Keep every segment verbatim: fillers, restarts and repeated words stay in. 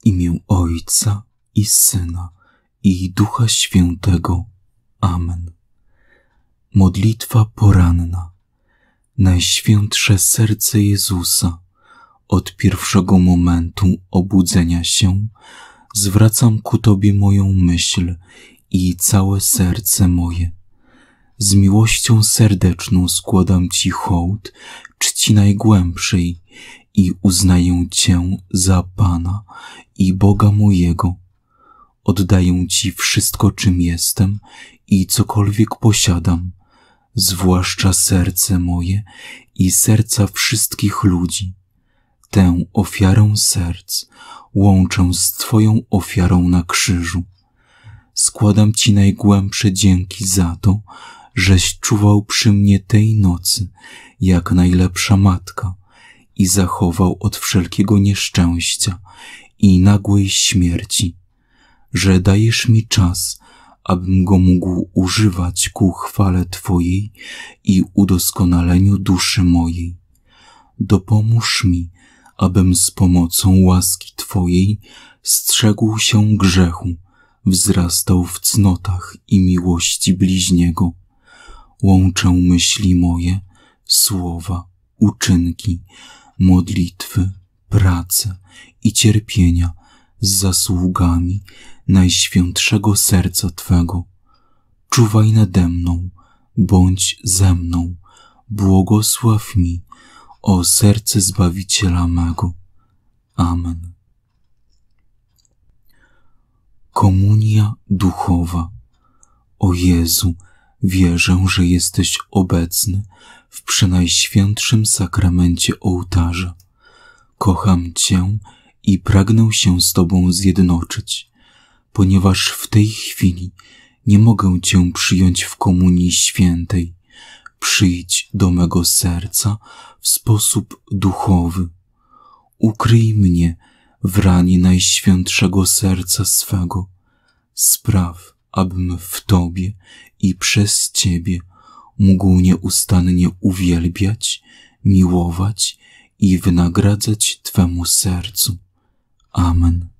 imię Ojca i Syna i Ducha Świętego. Amen. Modlitwa poranna. Najświętsze serce Jezusa, od pierwszego momentu obudzenia się zwracam ku Tobie moją myśl i całe serce moje. Z miłością serdeczną składam Ci hołd czci najgłębszej i uznaję Cię za Pana i Boga mojego. Oddaję Ci wszystko, czym jestem i cokolwiek posiadam, zwłaszcza serce moje i serca wszystkich ludzi. Tę ofiarę serc łączę z Twoją ofiarą na krzyżu. Składam Ci najgłębsze dzięki za to, żeś czuwał przy mnie tej nocy, jak najlepsza matka, i zachował od wszelkiego nieszczęścia i nagłej śmierci, że dajesz mi czas, abym go mógł używać ku chwale Twojej i udoskonaleniu duszy mojej. Dopomóż mi, abym z pomocą łaski Twojej strzegł się grzechu, wzrastał w cnotach i miłości bliźniego. Łączę myśli moje, słowa, uczynki, modlitwy, prace i cierpienia z zasługami Najświętszego Serca Twego. Czuwaj nade mną, bądź ze mną, błogosław mi, o serce Zbawiciela mego. Amen. Komunia duchowa. O Jezu, wierzę, że jesteś obecny w przenajświętszym sakramencie ołtarza. Kocham Cię i pragnę się z Tobą zjednoczyć, ponieważ w tej chwili nie mogę Cię przyjąć w komunii świętej. Przyjdź do mego serca w sposób duchowy. Ukryj mnie w ranie Najświętszego Serca swego. Spraw, abym w Tobie i przez Ciebie mógł nieustannie uwielbiać, miłować i wynagradzać Twemu sercu. Amen.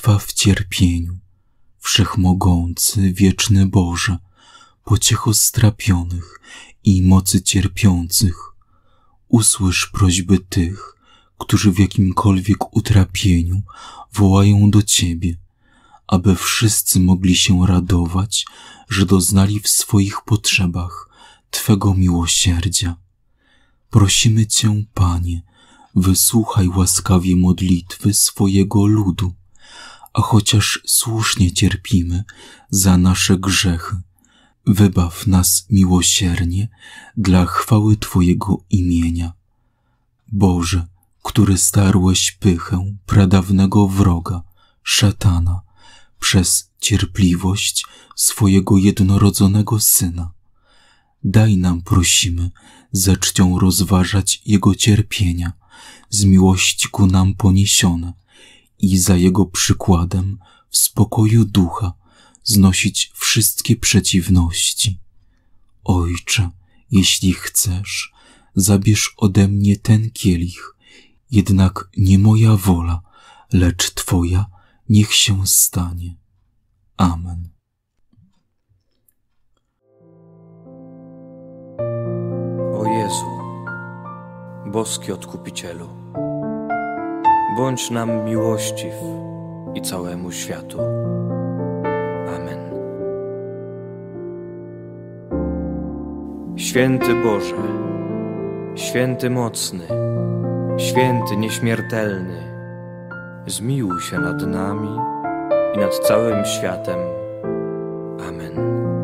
trwa w cierpieniu. Wszechmogący, wieczny Boże, pociecho strapionych i mocy cierpiących, usłysz prośby tych, którzy w jakimkolwiek utrapieniu wołają do Ciebie, aby wszyscy mogli się radować, że doznali w swoich potrzebach Twego miłosierdzia. Prosimy Cię, Panie, wysłuchaj łaskawie modlitwy swojego ludu, a chociaż słusznie cierpimy za nasze grzechy, wybaw nas miłosiernie dla chwały Twojego imienia. Boże, który starłeś pychę pradawnego wroga, szatana, przez cierpliwość swojego jednorodzonego Syna, daj nam, prosimy, ze czcią rozważać Jego cierpienia, z miłości ku nam poniesione i za Jego przykładem w spokoju ducha znosić wszystkie przeciwności. Ojcze, jeśli chcesz, zabierz ode mnie ten kielich, jednak nie moja wola, lecz Twoja niech się stanie. Amen. O Jezu, boski Odkupicielu, bądź nam miłościw i całemu światu. Amen. Święty Boże, święty mocny, święty nieśmiertelny, zmiłuj się nad nami i nad całym światem. Amen.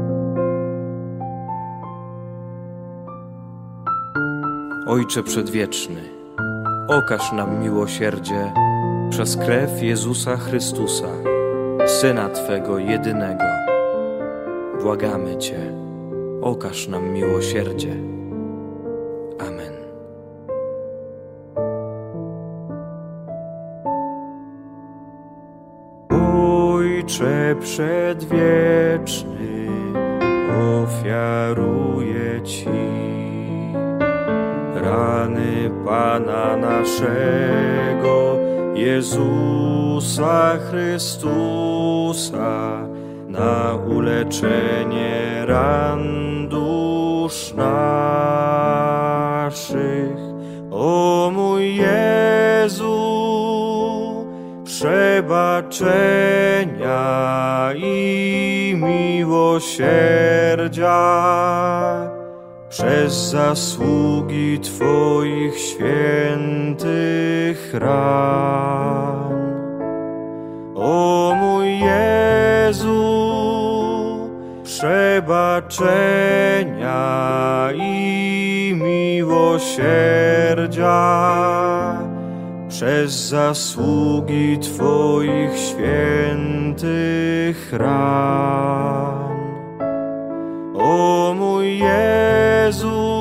Ojcze Przedwieczny, okaż nam miłosierdzie przez krew Jezusa Chrystusa, Syna Twego jedynego. Błagamy Cię, okaż nam miłosierdzie. Amen. Ojcze Przedwieczny, ofiaruję Ci rany Pana naszego, Jezusa Chrystusa, na uleczenie ran dusz naszych. O mój Jezu, przebaczenia i miłosierdzia przez zasługi Twoich świętych ran. O mój Jezu, przebaczenia i miłosierdzia przez zasługi Twoich świętych ran. O mój Jezu,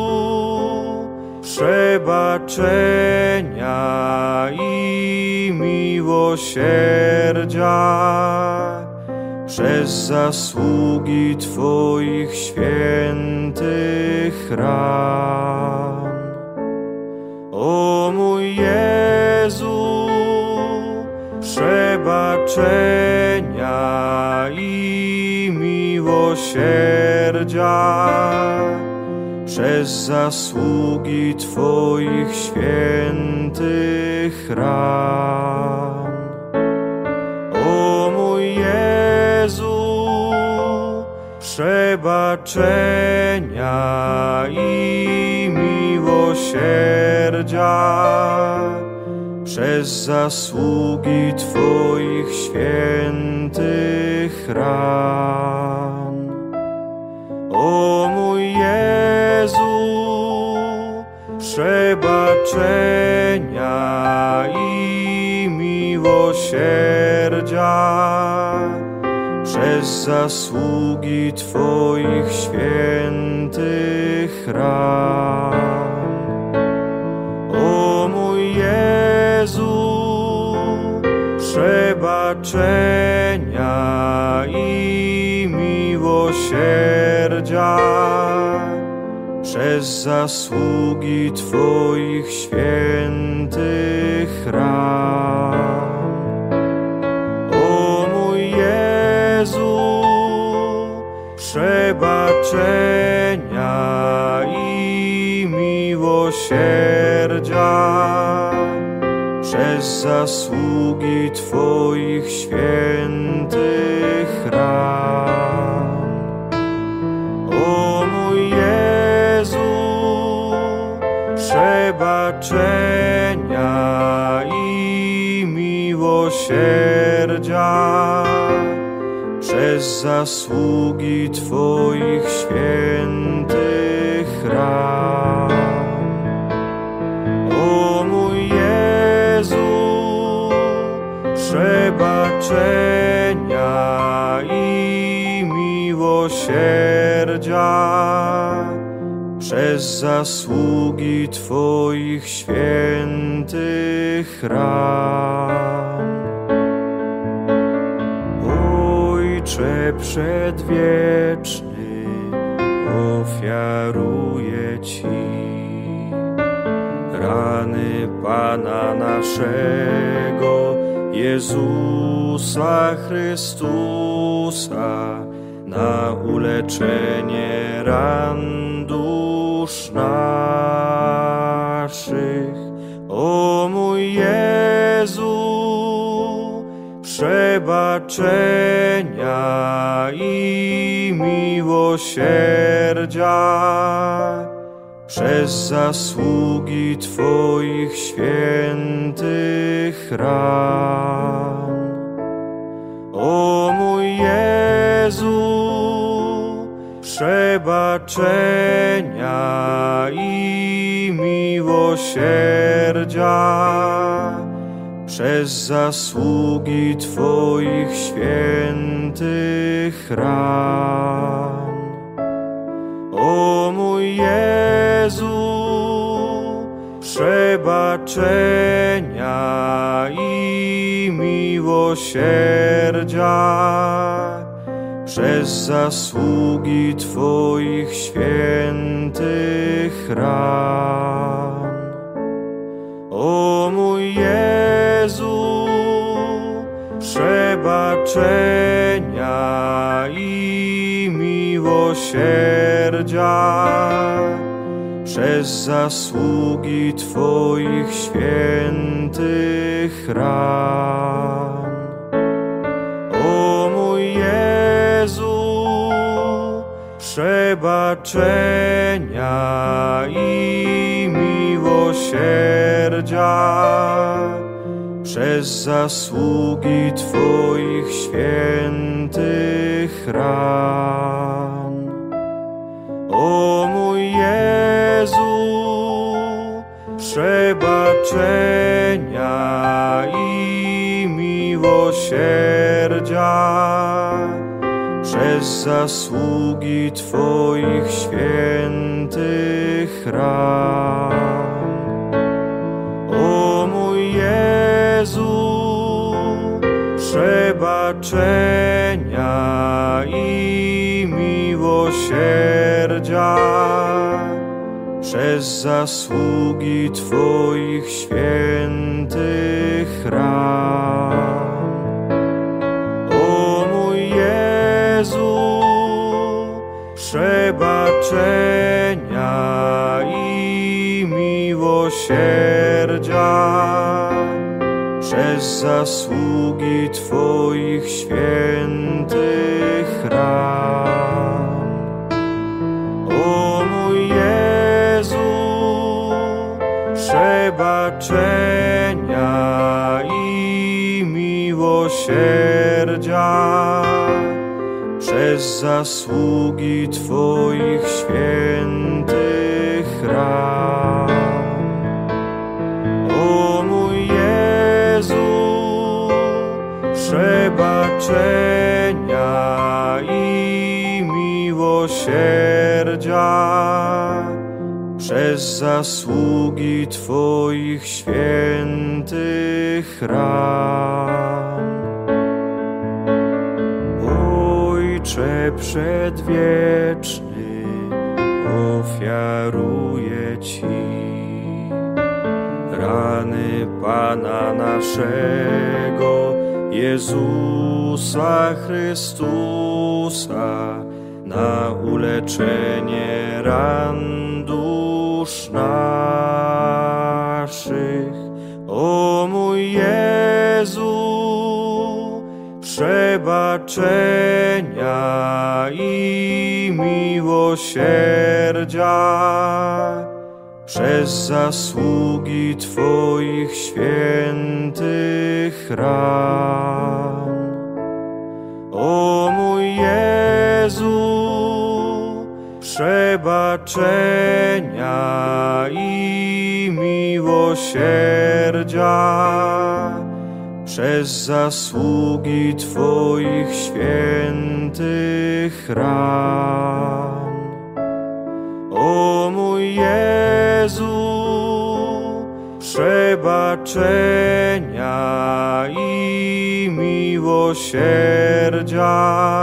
przebaczenia i miłosierdzia przez zasługi Twoich świętych ran. O mój Jezu, przebaczenia i miłosierdzia przez zasługi Twoich świętych ran. O mój Jezu, przebaczenia i miłosierdzia przez zasługi Twoich świętych ran. O mój Jezu, przebaczenia i miłosierdzia przez zasługi Twoich świętych ran. O mój Jezu, przebaczenia i miłosierdzia przez zasługi Twoich świętych ran. przebaczenia i miłosierdzia przez zasługi Twoich świętych ran. O mój Jezu, przebaczenia i miłosierdzia przez zasługi Twoich świętych ran. O mój Jezu, przebaczenia i miłosierdzia przez zasługi Twoich świętych ran. Ojcze przedwieczny, ofiaruję Ci rany Pana naszego, Jezusa Chrystusa, na uleczenie ran dusz naszych. O mój Jezu, przebaczenia i miłosierdzia przez zasługi Twoich świętych ran. O mój Jezu, przebaczenia i miłosierdzia przez zasługi Twoich świętych ran. O mój Jezu, przebaczenia i miłosierdzia przez zasługi Twoich świętych ran. O mój Jezu, przebaczenia i miłosierdzia przez zasługi Twoich świętych ran. O mój Jezu, przebaczenia i miłosierdzia przez zasługi Twoich świętych ran. O mój Jezu, przebaczenia i miłosierdzia przez zasługi Twoich świętych ran. O mój Jezu, przebaczenia i miłosierdzia przez zasługi Twoich świętych ran. O mój Jezu, przebaczenia i miłosierdzia przez zasługi Twoich świętych ran. O mój Jezu, przebaczenia i miłosierdzia przez zasługi Twoich świętych ran. O mój Jezu, przebaczenia i miłosierdzia przez zasługi Twoich świętych ran. Ojcze przedwieczny, ofiaruję Ci rany Pana naszego, Jezusa Chrystusa, na uleczenie ran dusz naszych. O mój Jezu, przebaczenia i miłosierdzia przez zasługi Twoich świętych ran. O mój Jezu, przebaczenia i miłosierdzia przez zasługi Twoich świętych ran. O mój Jezu, przebaczenia i miłosierdzia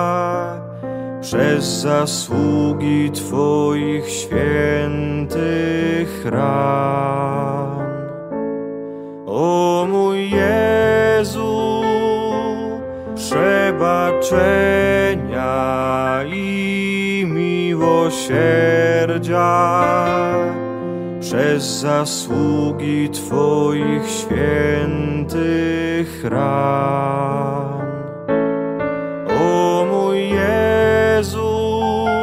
przez zasługi Twoich świętych ran. O mój Jezu, przebaczenia i miłosierdzia przez zasługi Twoich świętych ran. O mój Jezu,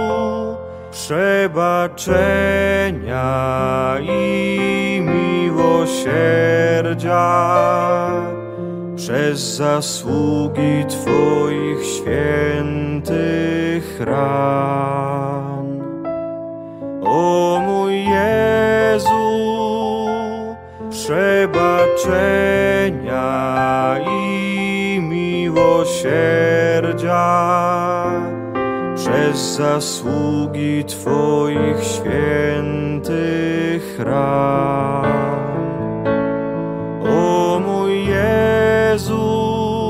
przebaczenia i miłosierdzia przez zasługi Twoich świętych ran. O mój Jezu, przebaczenia i miłosierdzia przez zasługi Twoich świętych ran. O mój Jezu,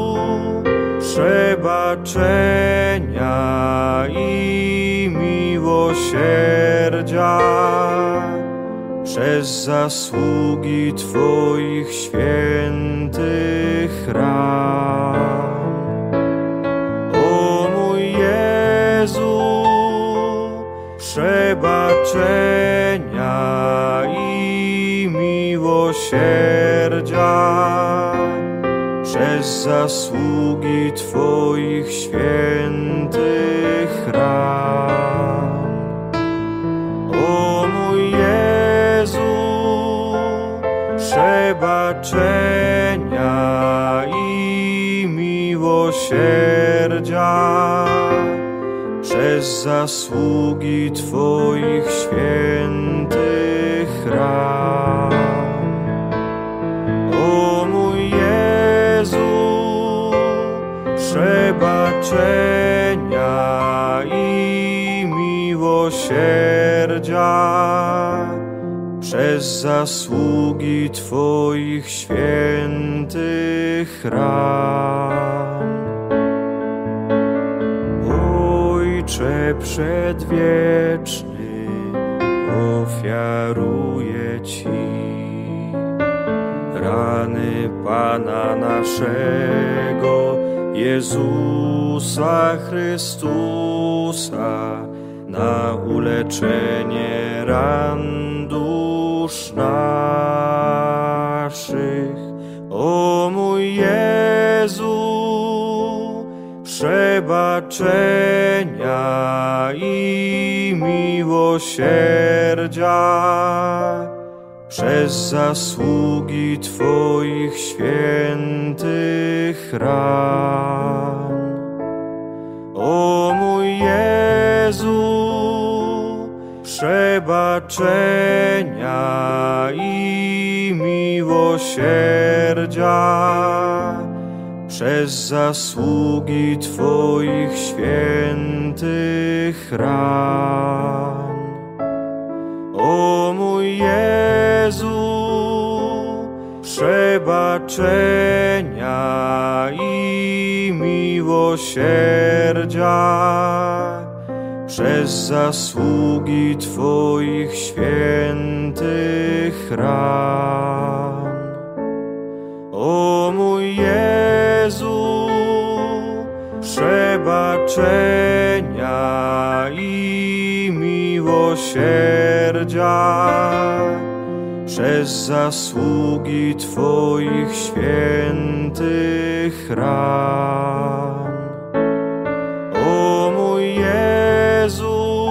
przebaczenia i miłosierdzia przez zasługi Twoich świętych ran. O mój Jezu, przebaczenia i miłosierdzia przez zasługi Twoich świętych ran. O mój Jezu, przebaczenia i miłosierdzia przez zasługi Twoich świętych ran. O mój Jezu, przebaczenia i miłosierdzia przez zasługi Twoich świętych ran. Ojcze przedwieczny, ofiaruję Ci rany Pana naszego, Jezusa Chrystusa, na uleczenie ran dusz naszych. O mój Jezu, przebaczenia i miłosierdzia przez zasługi Twoich świętych ran. O mój Jezu, przebaczenia i miłosierdzia przez zasługi Twoich świętych ran. O mój Jezu, przebaczenia i miłosierdzia przez zasługi Twoich świętych ran. O mój Jezu, przebaczenia i miłosierdzia, przez zasługi Twoich świętych ran. O mój Jezu,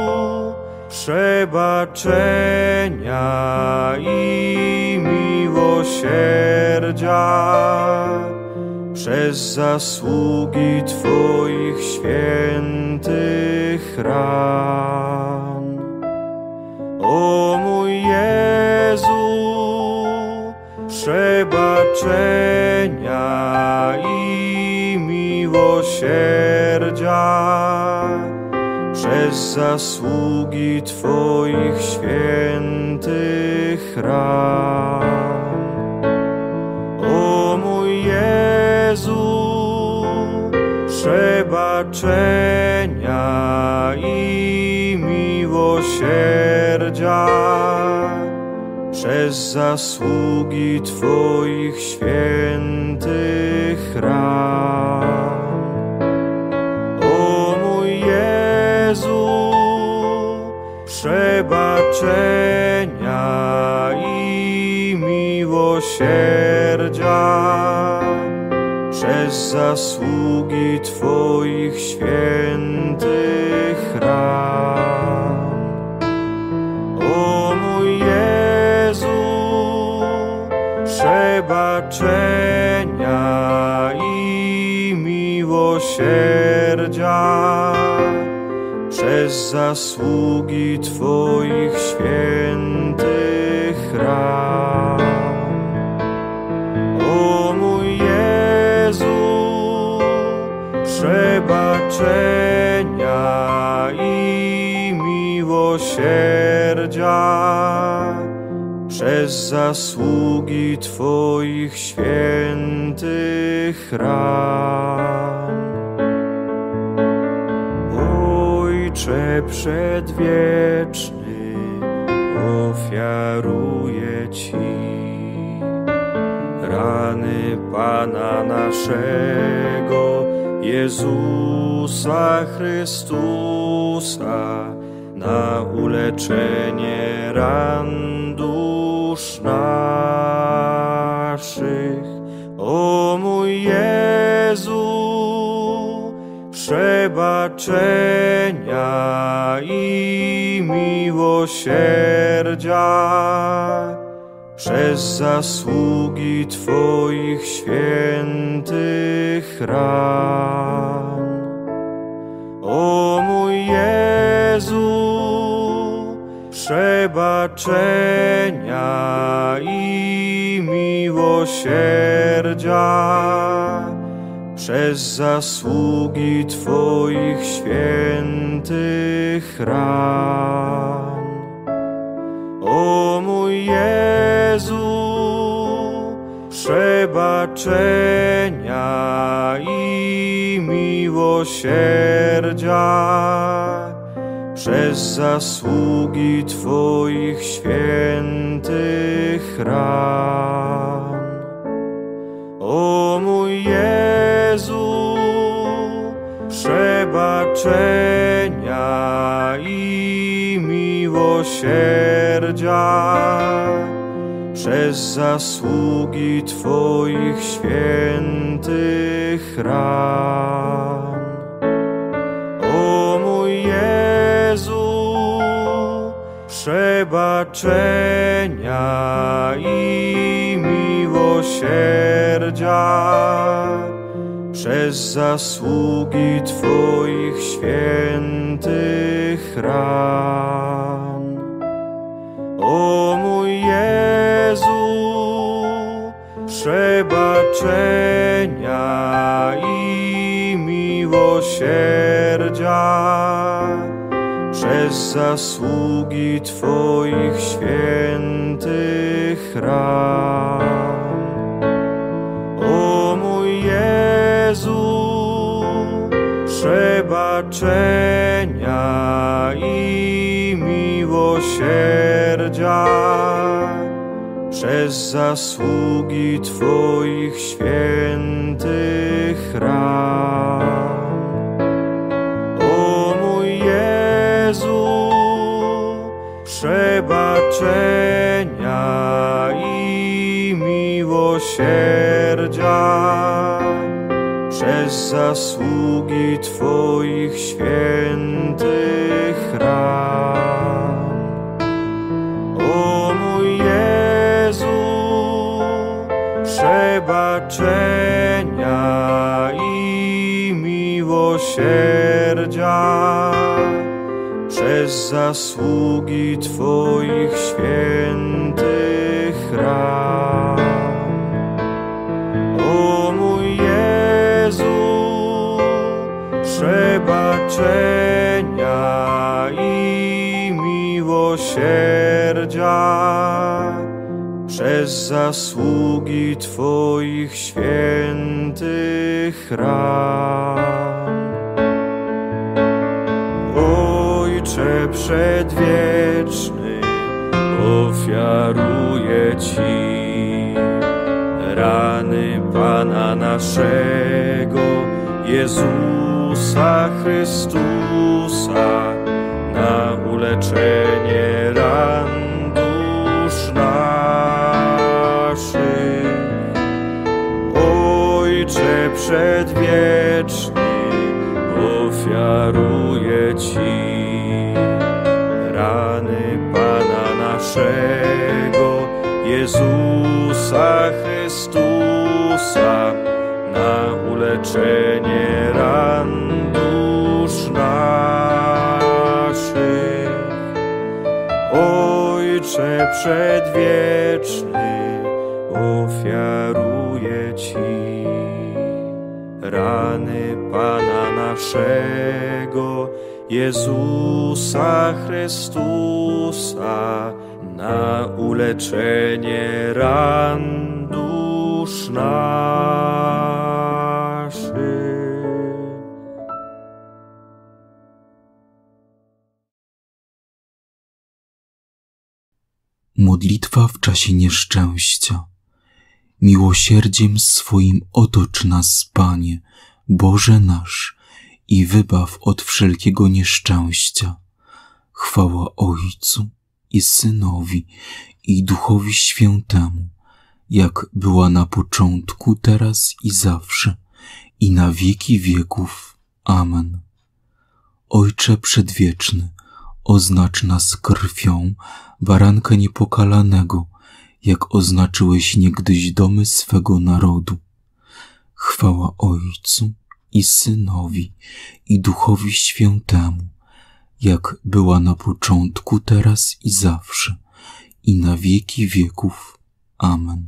przebaczenia i miłosierdzia, przez zasługi Twoich świętych ran. O mój Jezu, przebaczenia i miłosierdzia, przez zasługi Twoich świętych ran. O mój Jezu, przebaczenia i miłosierdzia, przez zasługi Twoich świętych ran. O mój Jezu, przebaczenia i miłosierdzia, przez zasługi Twoich świętych ran. O mój Jezu, przebaczenia i miłosierdzia, przez zasługi Twoich świętych ran. O mój Jezu, przebaczenia i miłosierdzia, przez zasługi Twoich świętych ran. Ojcze przedwieczny, ofiaruję Ci rany Pana naszego, Jezusa Chrystusa, na uleczenie ran dusz naszych. O mój Jezu, przebaczenia i miłosierdzia, przez zasługi Twoich świętych ran. O mój Jezu, przebaczenia i miłosierdzia, przez zasługi Twoich świętych ran. O mój Jezu, przebaczenia i miłosierdzia, przez zasługi Twoich świętych ran. O mój Jezu, przebaczenia i miłosierdzia, przez zasługi Twoich świętych ran. O mój Jezu, przebaczenia i miłosierdzia, przez zasługi Twoich świętych ran. O mój Jezu, przebaczenia i miłosierdzia, przez zasługi Twoich świętych ran. O mój Jezu, przebaczenia i miłosierdzia, przez zasługi Twoich świętych ran. O mój Jezu, przebaczenia i miłosierdzia przez zasługi Twoich świętych ran. O mój Jezu, przebaczenia i miłosierdzia przez zasługi Twoich świętych ran. O mój Jezu, przebaczenia i miłosierdzia przez zasługi Twoich świętych ran. Ojcze przedwieczny, ofiaruję Ci rany Pana naszego Jezusa Chrystusa na uleczenie ran dusz naszych. Ojcze przedwieczny, ofiaruję Ci rany Pana naszego Jezusa Chrystusa na uleczenie ran dusz naszych. Ojcze przedwieczny, ofiaruję Ci rany Pana naszego Jezusa Chrystusa na uleczenie ran dusz naszych. Modlitwa w czasie nieszczęścia. Miłosierdziem swoim otocz nas, Panie, Boże nasz, i wybaw od wszelkiego nieszczęścia. Chwała Ojcu i Synowi, i Duchowi Świętemu, jak była na początku, teraz i zawsze, i na wieki wieków. Amen. Ojcze przedwieczny, oznacz nas krwią baranka niepokalanego, jak oznaczyłeś niegdyś domy swego narodu. Chwała Ojcu i Synowi, i Duchowi Świętemu, jak była na początku, teraz i zawsze, i na wieki wieków. Amen.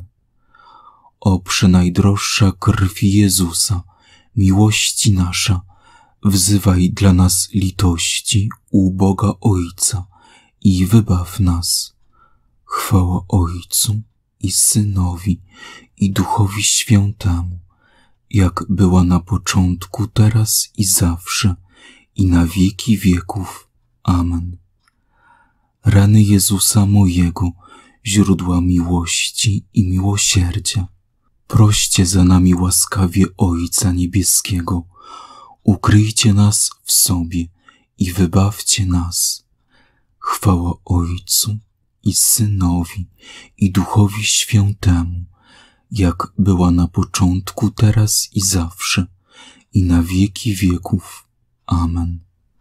O przenajdroższa krwi Jezusa, miłości nasza, wzywaj dla nas litości u Boga Ojca i wybaw nas. Chwała Ojcu i Synowi, i Duchowi Świętemu, jak była na początku, teraz i zawsze, i na wieki wieków. Amen. Rany Jezusa mojego, źródła miłości i miłosierdzia, proście za nami łaskawie Ojca Niebieskiego, ukryjcie nas w sobie i wybawcie nas. Chwała Ojcu i Synowi, i Duchowi Świętemu, jak była na początku, teraz i zawsze, i na wieki wieków. Amen.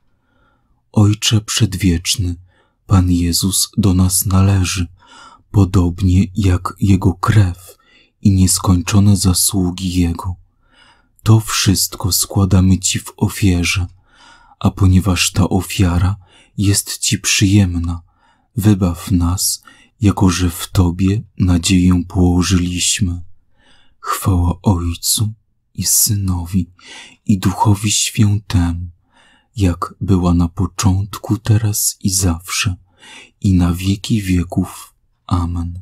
Ojcze przedwieczny, Pan Jezus do nas należy, podobnie jak Jego krew i nieskończone zasługi Jego. To wszystko składamy Ci w ofierze, a ponieważ ta ofiara jest Ci przyjemna, wybaw nas, jako że w Tobie nadzieję położyliśmy. Chwała Ojcu i Synowi, i Duchowi Świętemu, jak była na początku, teraz i zawsze, i na wieki wieków. Amen.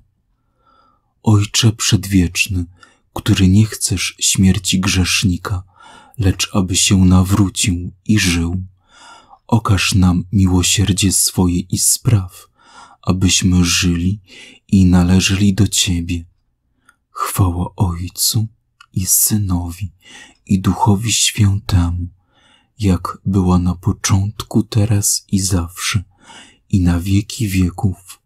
Ojcze przedwieczny, który nie chcesz śmierci grzesznika, lecz aby się nawrócił i żył, okaż nam miłosierdzie swoje i spraw, abyśmy żyli i należeli do Ciebie. Chwała Ojcu i Synowi, i Duchowi Świętemu, jak była na początku, teraz i zawsze, i na wieki wieków.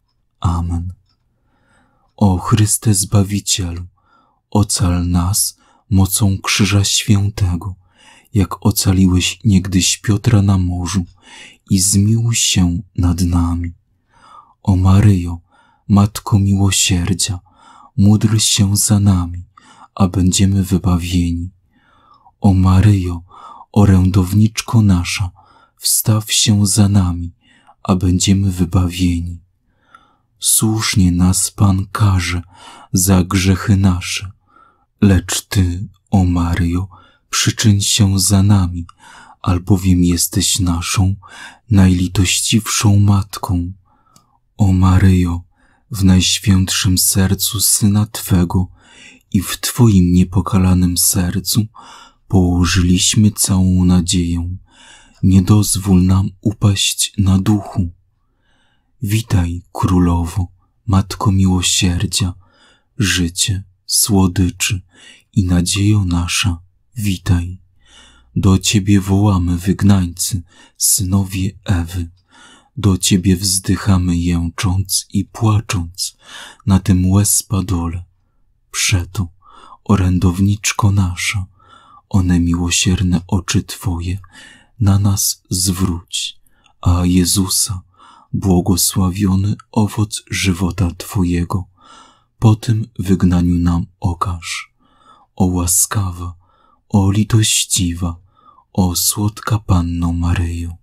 Amen. O Chryste Zbawicielu, ocal nas mocą Krzyża Świętego, jak ocaliłeś niegdyś Piotra na morzu i zmiłuj się nad nami. O Maryjo, Matko Miłosierdzia, módl się za nami, a będziemy wybawieni. O Maryjo, orędowniczko nasza, wstaw się za nami, a będziemy wybawieni. Słusznie nas Pan karze za grzechy nasze, lecz Ty, o Maryjo, przyczyń się za nami, albowiem jesteś naszą najlitościwszą Matką. O Maryjo, w najświętszym sercu Syna Twego i w Twoim niepokalanym sercu położyliśmy całą nadzieję. Nie dozwól nam upaść na duchu. Witaj, Królowo, Matko Miłosierdzia, życie, słodyczy i nadziejo nasza, witaj. Do Ciebie wołamy, wygnańcy, synowie Ewy. Do Ciebie wzdychamy, jęcząc i płacząc na tym łez-padole. Przeto, orędowniczko nasza, one miłosierne oczy Twoje na nas zwróć, a Jezusa, błogosławiony owoc żywota Twojego, po tym wygnaniu nam okaż. O łaskawa, o litościwa, o słodka Panno Maryjo.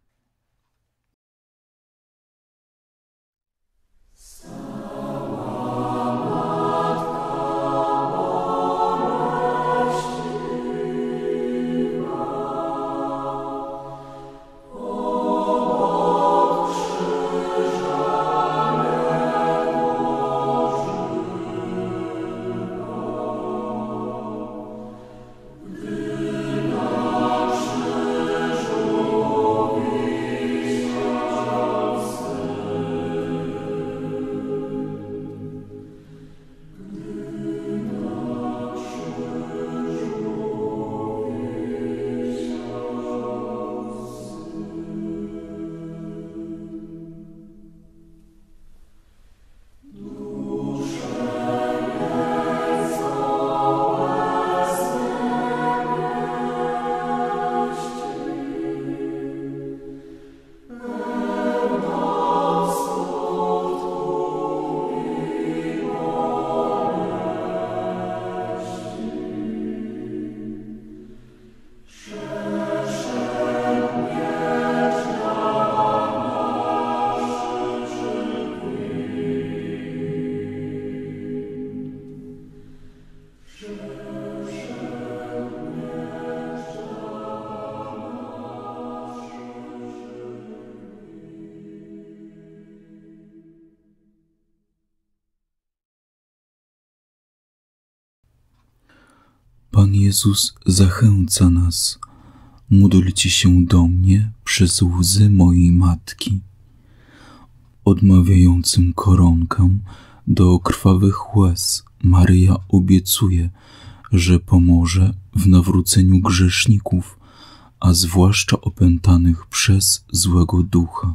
Pan Jezus zachęca nas. Módlcie się do mnie przez łzy mojej Matki. Odmawiającym koronkę do krwawych łez Maryja obiecuje, że pomoże w nawróceniu grzeszników, a zwłaszcza opętanych przez złego ducha.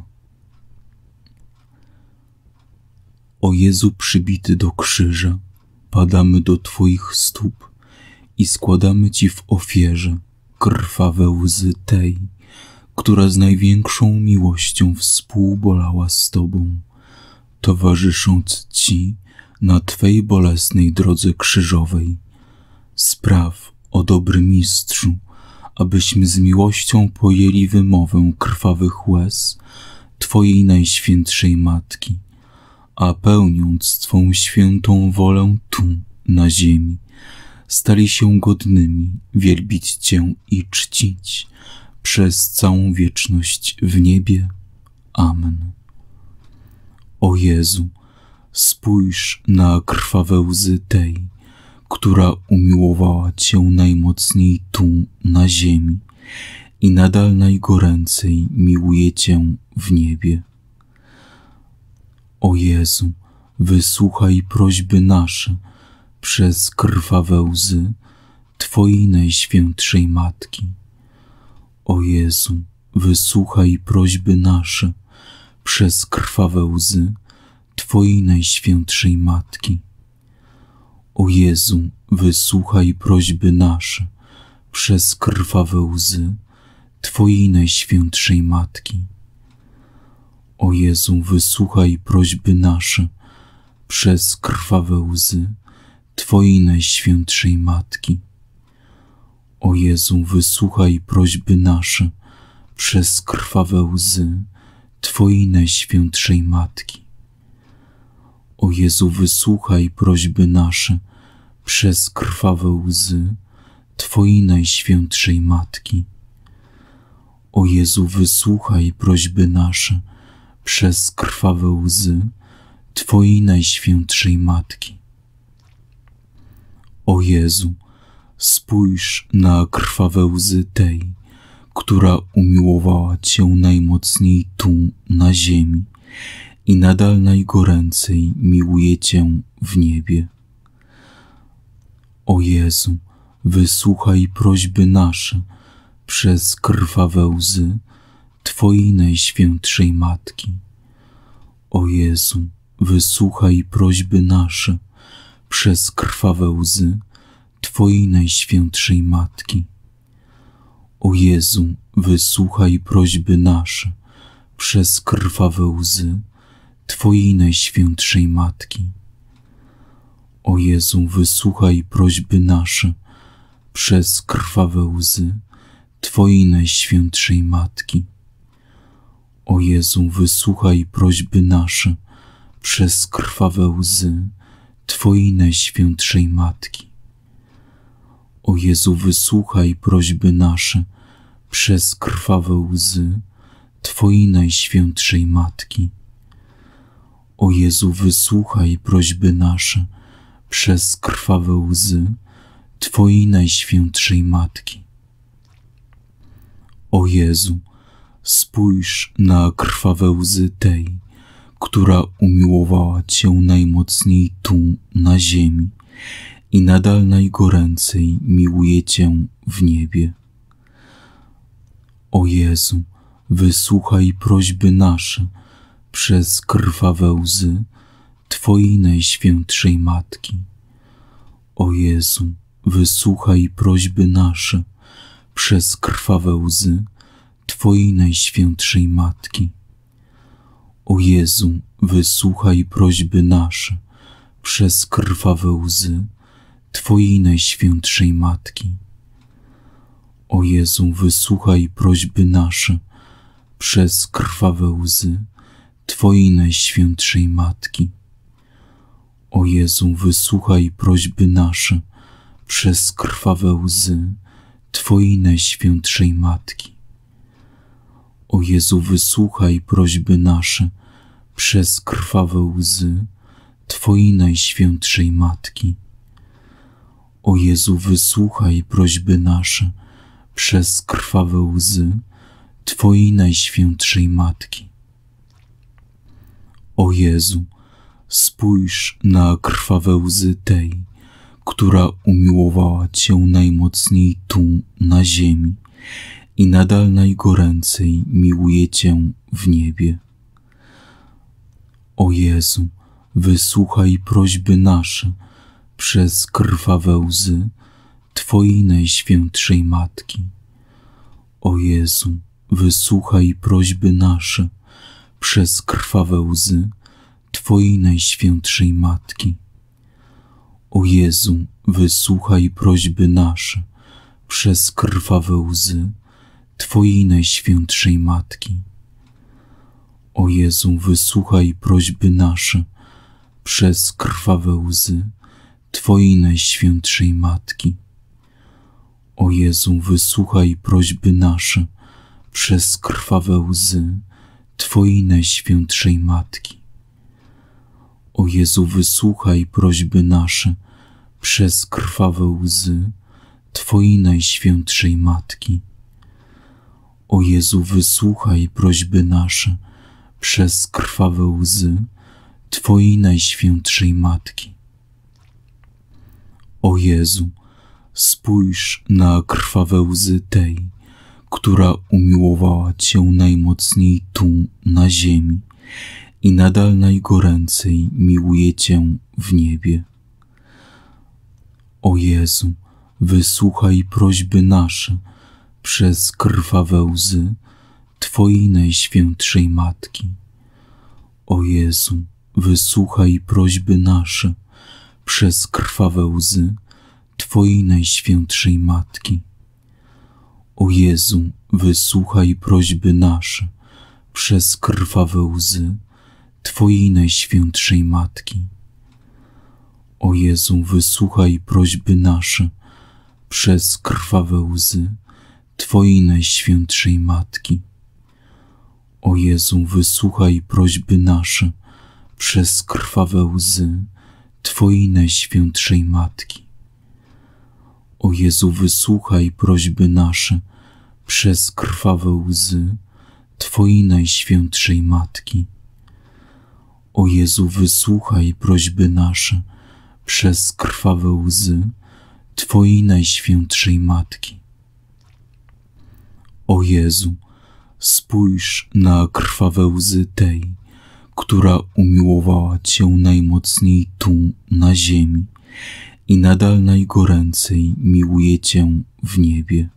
O Jezu przybity do krzyża, padamy do Twoich stóp i składamy Ci w ofierze krwawe łzy tej, która z największą miłością współbolała z Tobą, towarzysząc Ci na Twej bolesnej drodze krzyżowej. Spraw, o dobry Mistrzu, abyśmy z miłością pojęli wymowę krwawych łez Twojej Najświętszej Matki, a pełniąc Twą świętą wolę tu, na ziemi, stali się godnymi wielbić Cię i czcić przez całą wieczność w niebie. Amen. O Jezu, spójrz na krwawe łzy tej, która umiłowała Cię najmocniej tu, na ziemi i nadal najgoręcej miłuje Cię w niebie. O Jezu, wysłuchaj prośby nasze przez krwawe łzy Twojej Najświętszej Matki. O Jezu, wysłuchaj prośby nasze przez krwawe łzy Twojej Najświętszej Matki. O Jezu, wysłuchaj prośby nasze przez krwawe łzy Twojej Najświętszej Matki. O Jezu, wysłuchaj prośby nasze przez krwawe łzy Twojej Najświętszej Matki. O Jezu, wysłuchaj prośby nasze przez krwawe łzy Twojej Najświętszej Matki. O Jezu, wysłuchaj prośby nasze przez krwawe łzy Twojej Najświętszej Matki. O Jezu, wysłuchaj prośby nasze przez krwawe łzy Twojej Najświętszej Matki. O Jezu, spójrz na krwawe łzy tej, która umiłowała Cię najmocniej tu na ziemi i nadal najgoręcej miłuje Cię w niebie. O Jezu, wysłuchaj prośby nasze przez krwawe łzy Twojej Najświętszej Matki. O Jezu, wysłuchaj prośby nasze przez krwawe łzy Twojej Najświętszej Matki. O Jezu, wysłuchaj prośby nasze przez krwawe łzy Twojej Najświętszej Matki. O Jezu, wysłuchaj prośby nasze przez krwawe łzy Twojej Najświętszej Matki. O Jezu, wysłuchaj prośby nasze przez krwawe łzy Twojej Najświętszej Matki. O Jezu, wysłuchaj prośby nasze przez krwawe łzy Twojej Najświętszej Matki. O Jezu, wysłuchaj prośby nasze przez krwawe łzy Twojej Najświętszej Matki. O Jezu, spójrz na krwawe łzy tej, która umiłowała Cię najmocniej tu na ziemi i nadal najgoręcej miłuje Cię w niebie. O Jezu, wysłuchaj prośby nasze przez krwawe łzy Twojej Najświętszej Matki. O Jezu, wysłuchaj prośby nasze przez krwawe łzy Twojej Najświętszej Matki. O Jezu, wysłuchaj prośby nasze przez krwawe łzy Twojej Najświętszej Matki. O Jezu, wysłuchaj prośby nasze przez krwawe łzy Twojej Najświętszej Matki. O Jezu, wysłuchaj prośby nasze przez krwawe łzy Twojej Najświętszej Matki. O Jezu, wysłuchaj prośby nasze przez krwawe łzy Twojej Najświętszej Matki. O Jezu, wysłuchaj prośby nasze przez krwawe łzy Twojej Najświętszej Matki. O Jezu, spójrz na krwawe łzy tej, która umiłowała Cię najmocniej tu na ziemi i nadal najgoręcej miłuje Cię w niebie. O Jezu, wysłuchaj prośby nasze przez krwawe łzy Twojej Najświętszej Matki. O Jezu, wysłuchaj prośby nasze przez krwawe łzy Twojej Najświętszej Matki. O Jezu, wysłuchaj prośby nasze przez krwawe łzy Twojej Najświętszej Matki. O Jezu, wysłuchaj prośby nasze przez krwawe łzy Twojej Najświętszej Matki. O Jezu, wysłuchaj prośby nasze przez krwawe łzy Twojej Najświętszej Matki. O Jezu, wysłuchaj prośby nasze przez krwawe łzy Twojej Najświętszej Matki. O Jezu, wysłuchaj prośby nasze przez krwawe łzy Twojej Najświętszej Matki. O Jezu, spójrz na krwawe łzy tej, która umiłowała Cię najmocniej tu na ziemi i nadal najgoręcej miłuje Cię w niebie. O Jezu, wysłuchaj prośby nasze przez krwawe łzy Twojej Najświętszej Matki. O Jezu, wysłuchaj prośby nasze przez krwawe łzy Twojej Najświętszej Matki. O Jezu, wysłuchaj prośby nasze przez krwawe łzy Twojej Najświętszej Matki. O Jezu, wysłuchaj prośby nasze przez krwawe łzy Twojej Najświętszej Matki. O Jezu, wysłuchaj prośby nasze przez krwawe łzy Twojej Najświętszej Matki. O Jezu, wysłuchaj prośby nasze przez krwawe łzy Twojej Najświętszej Matki. O Jezu, wysłuchaj prośby nasze przez krwawe łzy Twojej Najświętszej Matki. O Jezu, spójrz na krwawe łzy tej, która umiłowała Cię najmocniej tu na ziemi i nadal najgoręcej miłuje Cię w niebie.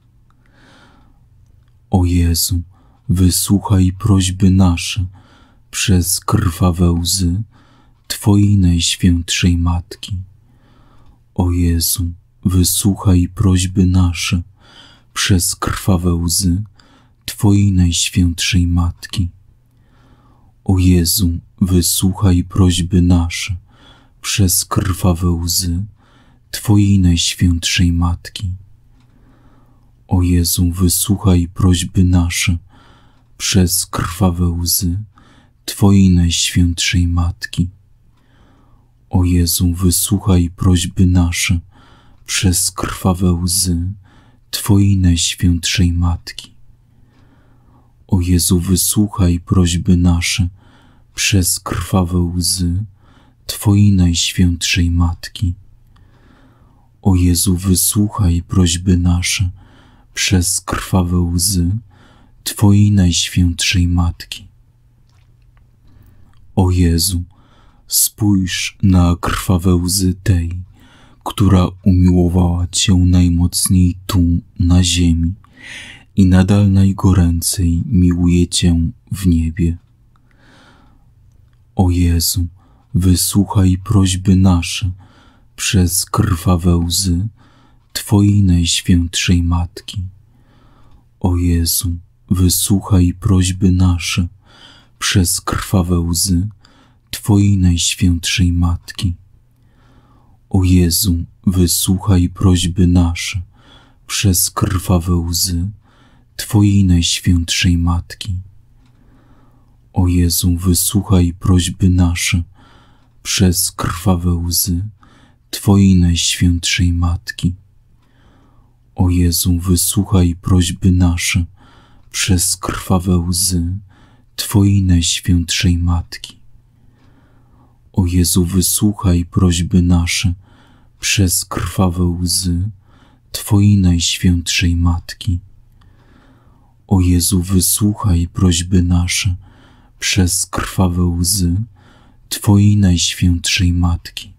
O Jezu, wysłuchaj prośby nasze przez krwawe łzy Twojej Najświętszej Matki. O Jezu, wysłuchaj prośby nasze przez krwawe łzy Twojej Najświętszej Matki. O Jezu, wysłuchaj prośby nasze przez krwawe łzy Twojej Najświętszej Matki. O Jezu, wysłuchaj prośby nasze przez krwawe łzy Twojej Najświętszej Matki. O Jezu, wysłuchaj prośby nasze przez krwawe łzy Twojej Najświętszej Matki. O Jezu, wysłuchaj prośby nasze przez krwawe łzy Twojej Najświętszej Matki. O Jezu, wysłuchaj prośby nasze przez krwawe łzy Twojej Najświętszej Matki. O Jezu, spójrz na krwawe łzy tej, która umiłowała Cię najmocniej tu na ziemi i nadal najgoręcej miłuje Cię w niebie. O Jezu, wysłuchaj prośby nasze przez krwawe łzy Twojej Najświętszej Matki. O Jezu, wysłuchaj prośby nasze przez krwawe łzy Twojej Najświętszej Matki. O Jezu, wysłuchaj prośby nasze przez krwawe łzy Twojej Najświętszej Matki. O Jezu, wysłuchaj prośby nasze przez krwawe łzy Twojej Najświętszej Matki. O Jezu, wysłuchaj prośby nasze przez krwawe łzy Twojej Najświętszej Matki. O Jezu, wysłuchaj prośby nasze przez krwawe łzy Twojej Najświętszej Matki. O Jezu, wysłuchaj prośby nasze przez krwawe łzy Twojej Najświętszej Matki.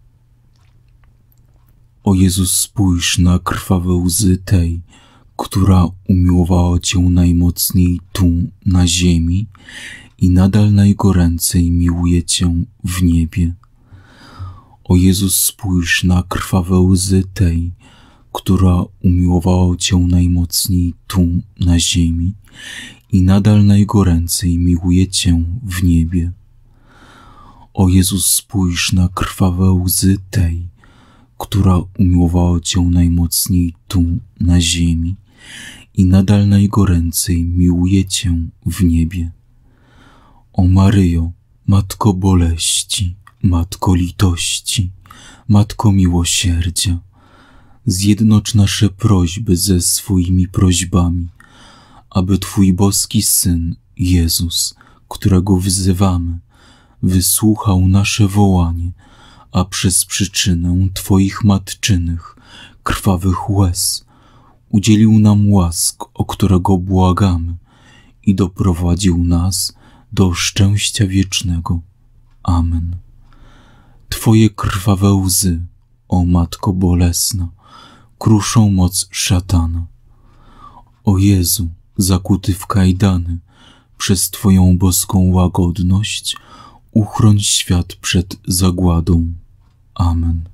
O Jezu, spójrz na krwawe łzy tej, która umiłowała Cię najmocniej tu na ziemi i nadal najgoręcej miłuje Cię w niebie. O Jezu, spójrz na krwawe łzy tej, która umiłowała Cię najmocniej tu na ziemi i nadal najgoręcej miłuje Cię w niebie. O Jezu, spójrz na krwawe łzy tej, która umiłowała Cię najmocniej tu na ziemi i nadal najgoręcej miłuje Cię w niebie. O Maryjo, Matko boleści, Matko litości, Matko miłosierdzia, zjednocz nasze prośby ze swoimi prośbami, aby Twój boski Syn, Jezus, którego wzywamy, wysłuchał nasze wołanie, a przez przyczynę Twoich matczynych, krwawych łez udzielił nam łask, o którego błagamy, i doprowadził nas do szczęścia wiecznego. Amen. Twoje krwawe łzy, o Matko bolesna, kruszą moc szatana. O Jezu, zakuty w kajdany, przez Twoją boską łagodność uchroń świat przed zagładą. Amen.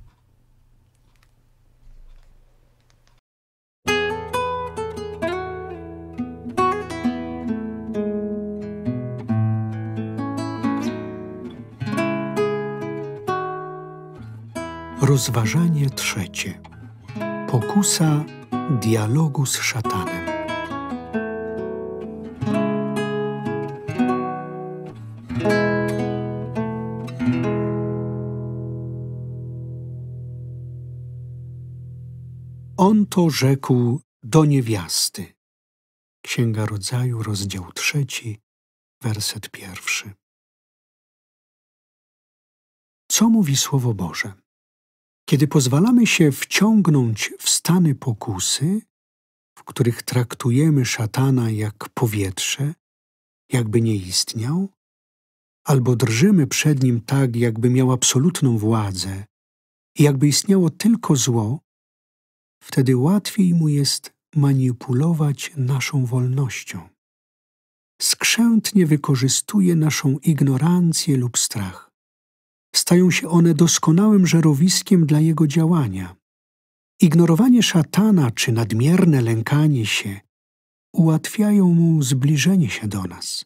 Rozważanie trzecie. Pokusa dialogu z szatanem. On to rzekł do niewiasty. Księga Rodzaju, rozdział trzeci, werset pierwszy. Co mówi Słowo Boże? Kiedy pozwalamy się wciągnąć w stany pokusy, w których traktujemy szatana jak powietrze, jakby nie istniał, albo drżymy przed nim tak, jakby miał absolutną władzę i jakby istniało tylko zło, wtedy łatwiej mu jest manipulować naszą wolnością. Skrzętnie wykorzystuje naszą ignorancję lub strach. Stają się one doskonałym żerowiskiem dla jego działania. Ignorowanie szatana czy nadmierne lękanie się ułatwiają mu zbliżenie się do nas.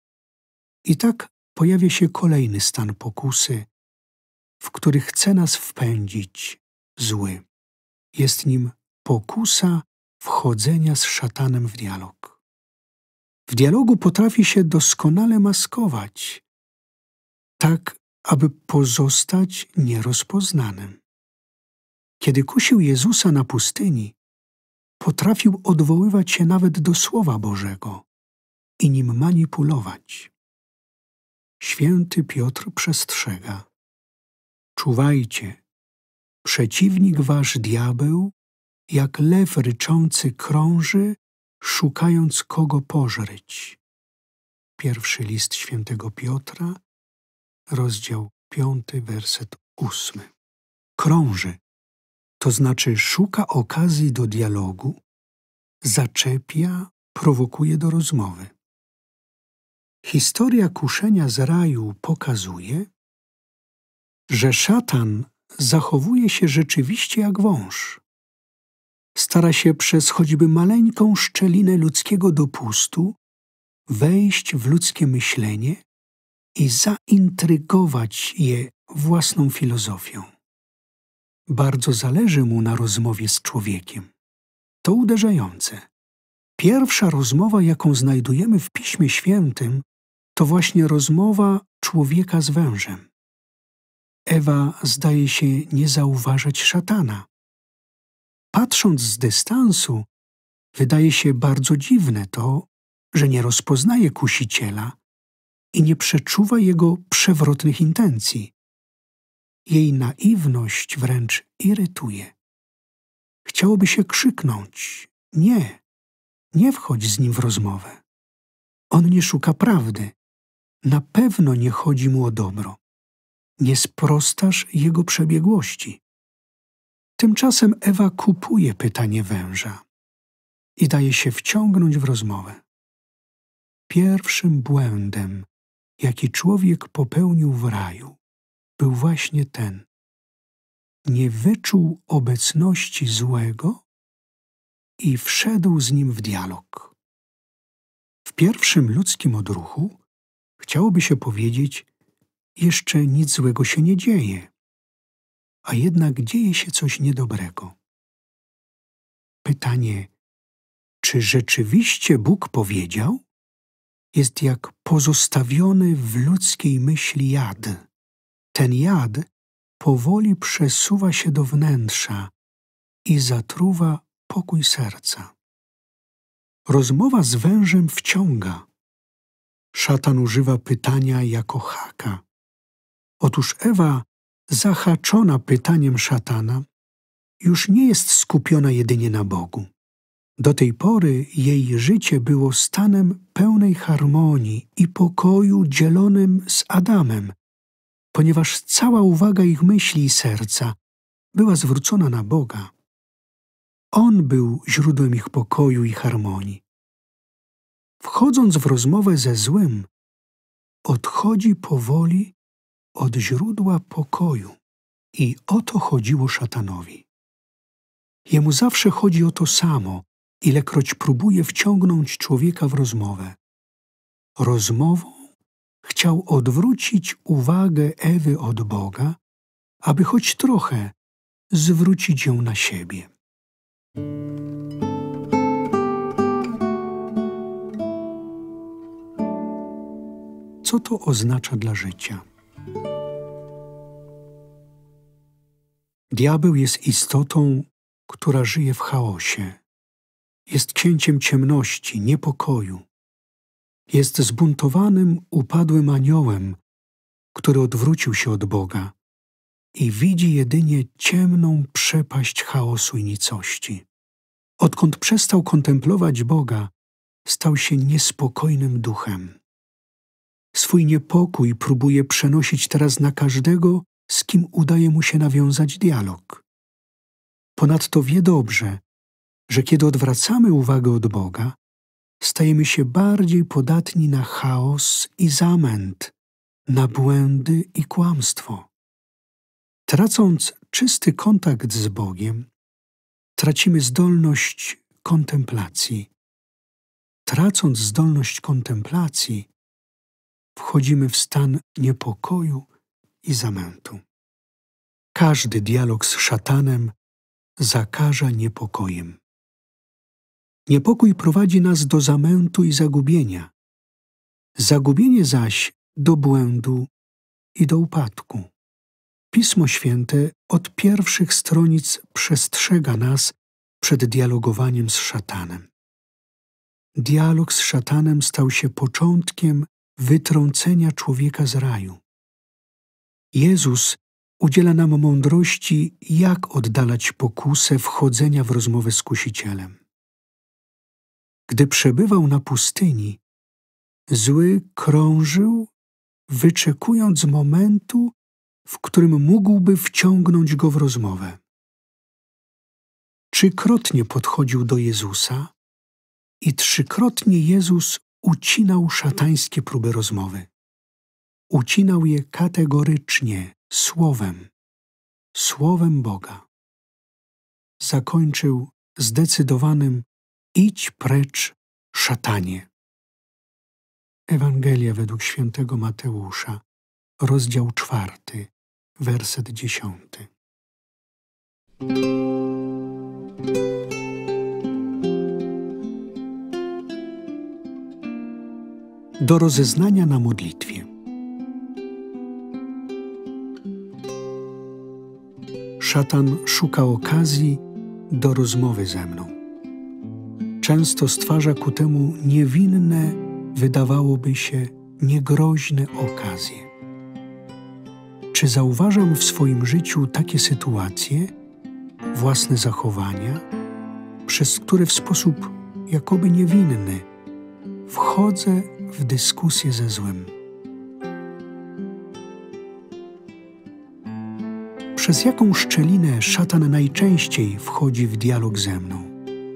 I tak pojawia się kolejny stan pokusy, w który chce nas wpędzić zły. Jest nim pokusa wchodzenia z szatanem w dialog. W dialogu potrafi się doskonale maskować, tak aby pozostać nierozpoznanym. Kiedy kusił Jezusa na pustyni, potrafił odwoływać się nawet do Słowa Bożego i nim manipulować. Święty Piotr przestrzega: czuwajcie, przeciwnik wasz diabeł, jak lew ryczący krąży, szukając kogo pożreć. Pierwszy list świętego Piotra, rozdział piąty, werset ósmy. Krąży, to znaczy szuka okazji do dialogu, zaczepia, prowokuje do rozmowy. Historia kuszenia z raju pokazuje, że szatan zachowuje się rzeczywiście jak wąż. Stara się przez choćby maleńką szczelinę ludzkiego dopustu wejść w ludzkie myślenie i zaintrygować je własną filozofią. Bardzo zależy mu na rozmowie z człowiekiem. To uderzające. Pierwsza rozmowa, jaką znajdujemy w Piśmie Świętym, to właśnie rozmowa człowieka z wężem. Ewa zdaje się nie zauważać szatana. Patrząc z dystansu, wydaje się bardzo dziwne to, że nie rozpoznaje kusiciela i nie przeczuwa jego przewrotnych intencji. Jej naiwność wręcz irytuje. Chciałoby się krzyknąć: nie, nie wchodź z nim w rozmowę. On nie szuka prawdy. Na pewno nie chodzi mu o dobro. Nie sprostasz jego przebiegłości. Tymczasem Ewa kupuje pytanie węża i daje się wciągnąć w rozmowę. Pierwszym błędem, jaki człowiek popełnił w raju, był właśnie ten. Nie wyczuł obecności złego i wszedł z nim w dialog. W pierwszym ludzkim odruchu chciałoby się powiedzieć: jeszcze nic złego się nie dzieje, a jednak dzieje się coś niedobrego. Pytanie, czy rzeczywiście Bóg powiedział, jest jak pozostawiony w ludzkiej myśli jad. Ten jad powoli przesuwa się do wnętrza i zatruwa pokój serca. Rozmowa z wężem wciąga. Szatan używa pytania jako haka. Otóż Ewa, zahaczona pytaniem szatana, już nie jest skupiona jedynie na Bogu. Do tej pory jej życie było stanem pełnej harmonii i pokoju dzielonym z Adamem, ponieważ cała uwaga ich myśli i serca była zwrócona na Boga. On był źródłem ich pokoju i harmonii. Wchodząc w rozmowę ze złym, odchodzi powoli od źródła pokoju. I o to chodziło szatanowi. Jemu zawsze chodzi o to samo, ilekroć próbuje wciągnąć człowieka w rozmowę. Rozmową chciał odwrócić uwagę Ewy od Boga, aby choć trochę zwrócić ją na siebie. Co to oznacza dla życia? Diabeł jest istotą, która żyje w chaosie. Jest księciem ciemności, niepokoju. Jest zbuntowanym, upadłym aniołem, który odwrócił się od Boga i widzi jedynie ciemną przepaść chaosu i nicości. Odkąd przestał kontemplować Boga, stał się niespokojnym duchem. Swój niepokój próbuje przenosić teraz na każdego, z kim udaje mu się nawiązać dialog. Ponadto wie dobrze, że kiedy odwracamy uwagę od Boga, stajemy się bardziej podatni na chaos i zamęt, na błędy i kłamstwo. Tracąc czysty kontakt z Bogiem, tracimy zdolność kontemplacji. Tracąc zdolność kontemplacji, wchodzimy w stan niepokoju i zamętu. Każdy dialog z szatanem zakaża niepokojem. Niepokój prowadzi nas do zamętu i zagubienia. Zagubienie zaś do błędu i do upadku. Pismo Święte od pierwszych stronic przestrzega nas przed dialogowaniem z szatanem. Dialog z szatanem stał się początkiem wytrącenia człowieka z raju. Jezus udziela nam mądrości, jak oddalać pokusę wchodzenia w rozmowę z Kusicielem. Gdy przebywał na pustyni, zły krążył, wyczekując momentu, w którym mógłby wciągnąć go w rozmowę. Trzykrotnie podchodził do Jezusa i trzykrotnie Jezus ucinał szatańskie próby rozmowy. Ucinał je kategorycznie, słowem, słowem Boga. Zakończył zdecydowanym: idź precz, szatanie. Ewangelia według świętego Mateusza, rozdział czwarty, werset dziesiąty. Do rozeznania na modlitwie. Szatan szuka okazji do rozmowy ze mną. Często stwarza ku temu niewinne, wydawałoby się niegroźne okazje. Czy zauważam w swoim życiu takie sytuacje, własne zachowania, przez które w sposób jakoby niewinny wchodzę w dyskusję ze złem? Przez jaką szczelinę szatan najczęściej wchodzi w dialog ze mną?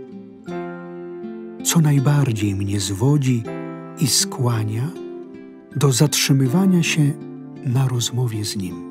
Co najbardziej mnie zwodzi i skłania do zatrzymywania się na rozmowie z nim?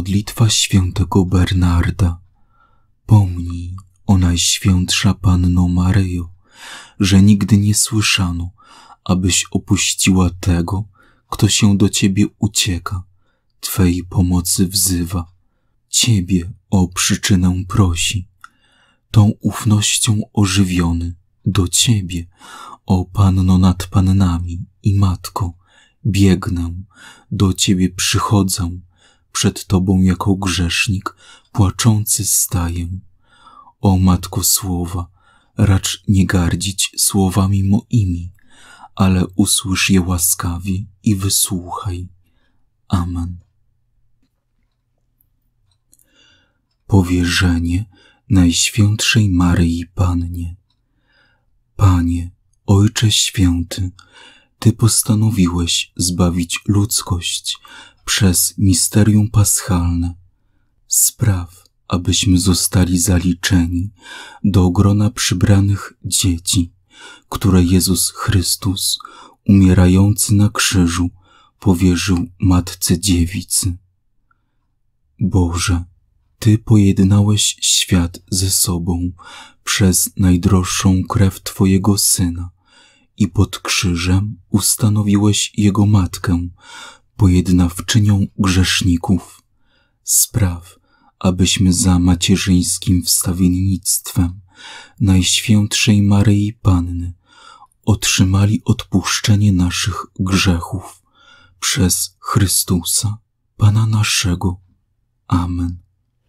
Modlitwa świętego Bernarda. Pomnij, o Najświętsza Panno Maryjo, że nigdy nie słyszano, abyś opuściła tego, kto się do Ciebie ucieka, Twej pomocy wzywa. Ciebie o przyczynę prosi. Tą ufnością ożywiony do Ciebie, o Panno nad Pannami i Matko, biegnę, do Ciebie przychodzę, przed Tobą jako grzesznik, płaczący staję. O Matko Słowa, racz nie gardzić słowami moimi, ale usłysz je łaskawie i wysłuchaj. Amen. Powierzenie Najświętszej Maryi Pannie. Panie, Ojcze Święty, Ty postanowiłeś zbawić ludzkość przez misterium paschalne. Spraw, abyśmy zostali zaliczeni do grona przybranych dzieci, które Jezus Chrystus, umierający na krzyżu, powierzył Matce Dziewicy. Boże, Ty pojednałeś świat ze sobą przez najdroższą krew Twojego Syna i pod krzyżem ustanowiłeś Jego Matkę, pojednawczynią grzeszników. Spraw, abyśmy za macierzyńskim wstawiennictwem Najświętszej Maryi Panny otrzymali odpuszczenie naszych grzechów przez Chrystusa, Pana naszego. Amen.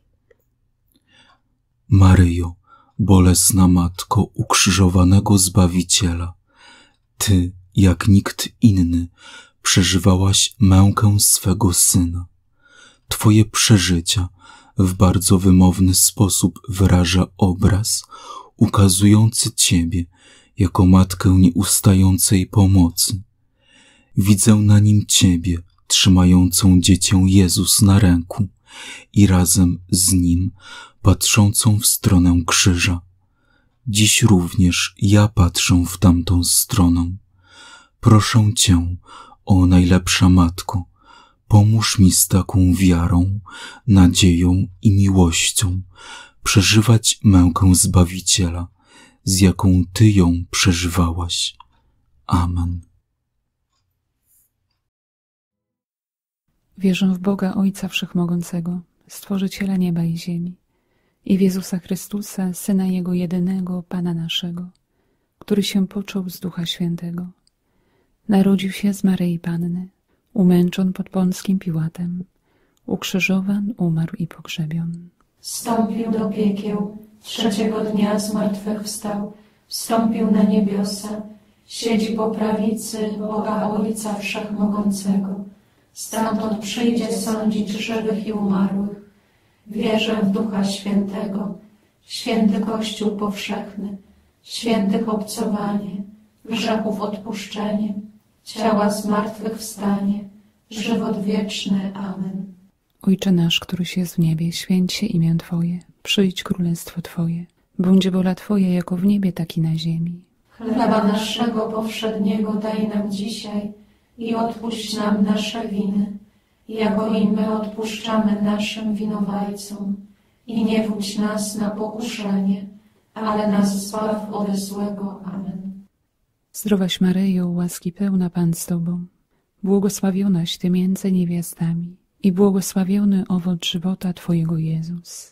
Maryjo, bolesna Matko ukrzyżowanego Zbawiciela, Ty, jak nikt inny, przeżywałaś mękę swego Syna. Twoje przeżycia w bardzo wymowny sposób wyraża obraz ukazujący Ciebie jako Matkę nieustającej pomocy. Widzę na nim Ciebie, trzymającą dziecię Jezus na ręku i razem z Nim patrzącą w stronę krzyża. Dziś również ja patrzę w tamtą stronę. Proszę Cię, o najlepsza Matko, pomóż mi z taką wiarą, nadzieją i miłością przeżywać mękę Zbawiciela, z jaką Ty ją przeżywałaś. Amen. Wierzę w Boga Ojca Wszechmogącego, Stworzyciela nieba i ziemi, i w Jezusa Chrystusa, Syna Jego jedynego, Pana naszego, który się począł z Ducha Świętego. Narodził się z Maryi Panny, umęczon pod Pąckim Piłatem, ukrzyżowan, umarł i pogrzebion. Wstąpił do piekieł, trzeciego dnia zmartwychwstał, wstąpił na niebiosa, siedzi po prawicy Boga Ojca Wszechmogącego. Stamtąd przyjdzie sądzić żywych i umarłych. Wierzę w Ducha Świętego, święty Kościół powszechny, świętych obcowanie, grzechów odpuszczenie, ciała zmartwychwstanie, żywot wieczny. Amen. Ojcze nasz, któryś jest w niebie, święć się imię Twoje, przyjdź królestwo Twoje, bądź wola Twoja jako w niebie, tak i na ziemi. Chleba naszego powszedniego daj nam dzisiaj i odpuść nam nasze winy, jako i my odpuszczamy naszym winowajcom. I nie wódź nas na pokuszenie, ale nas zbaw ode złego. Amen. Zdrowaś Maryjo, łaski pełna Pan z Tobą, błogosławionaś Ty między niewiastami i błogosławiony owoc żywota Twojego Jezus.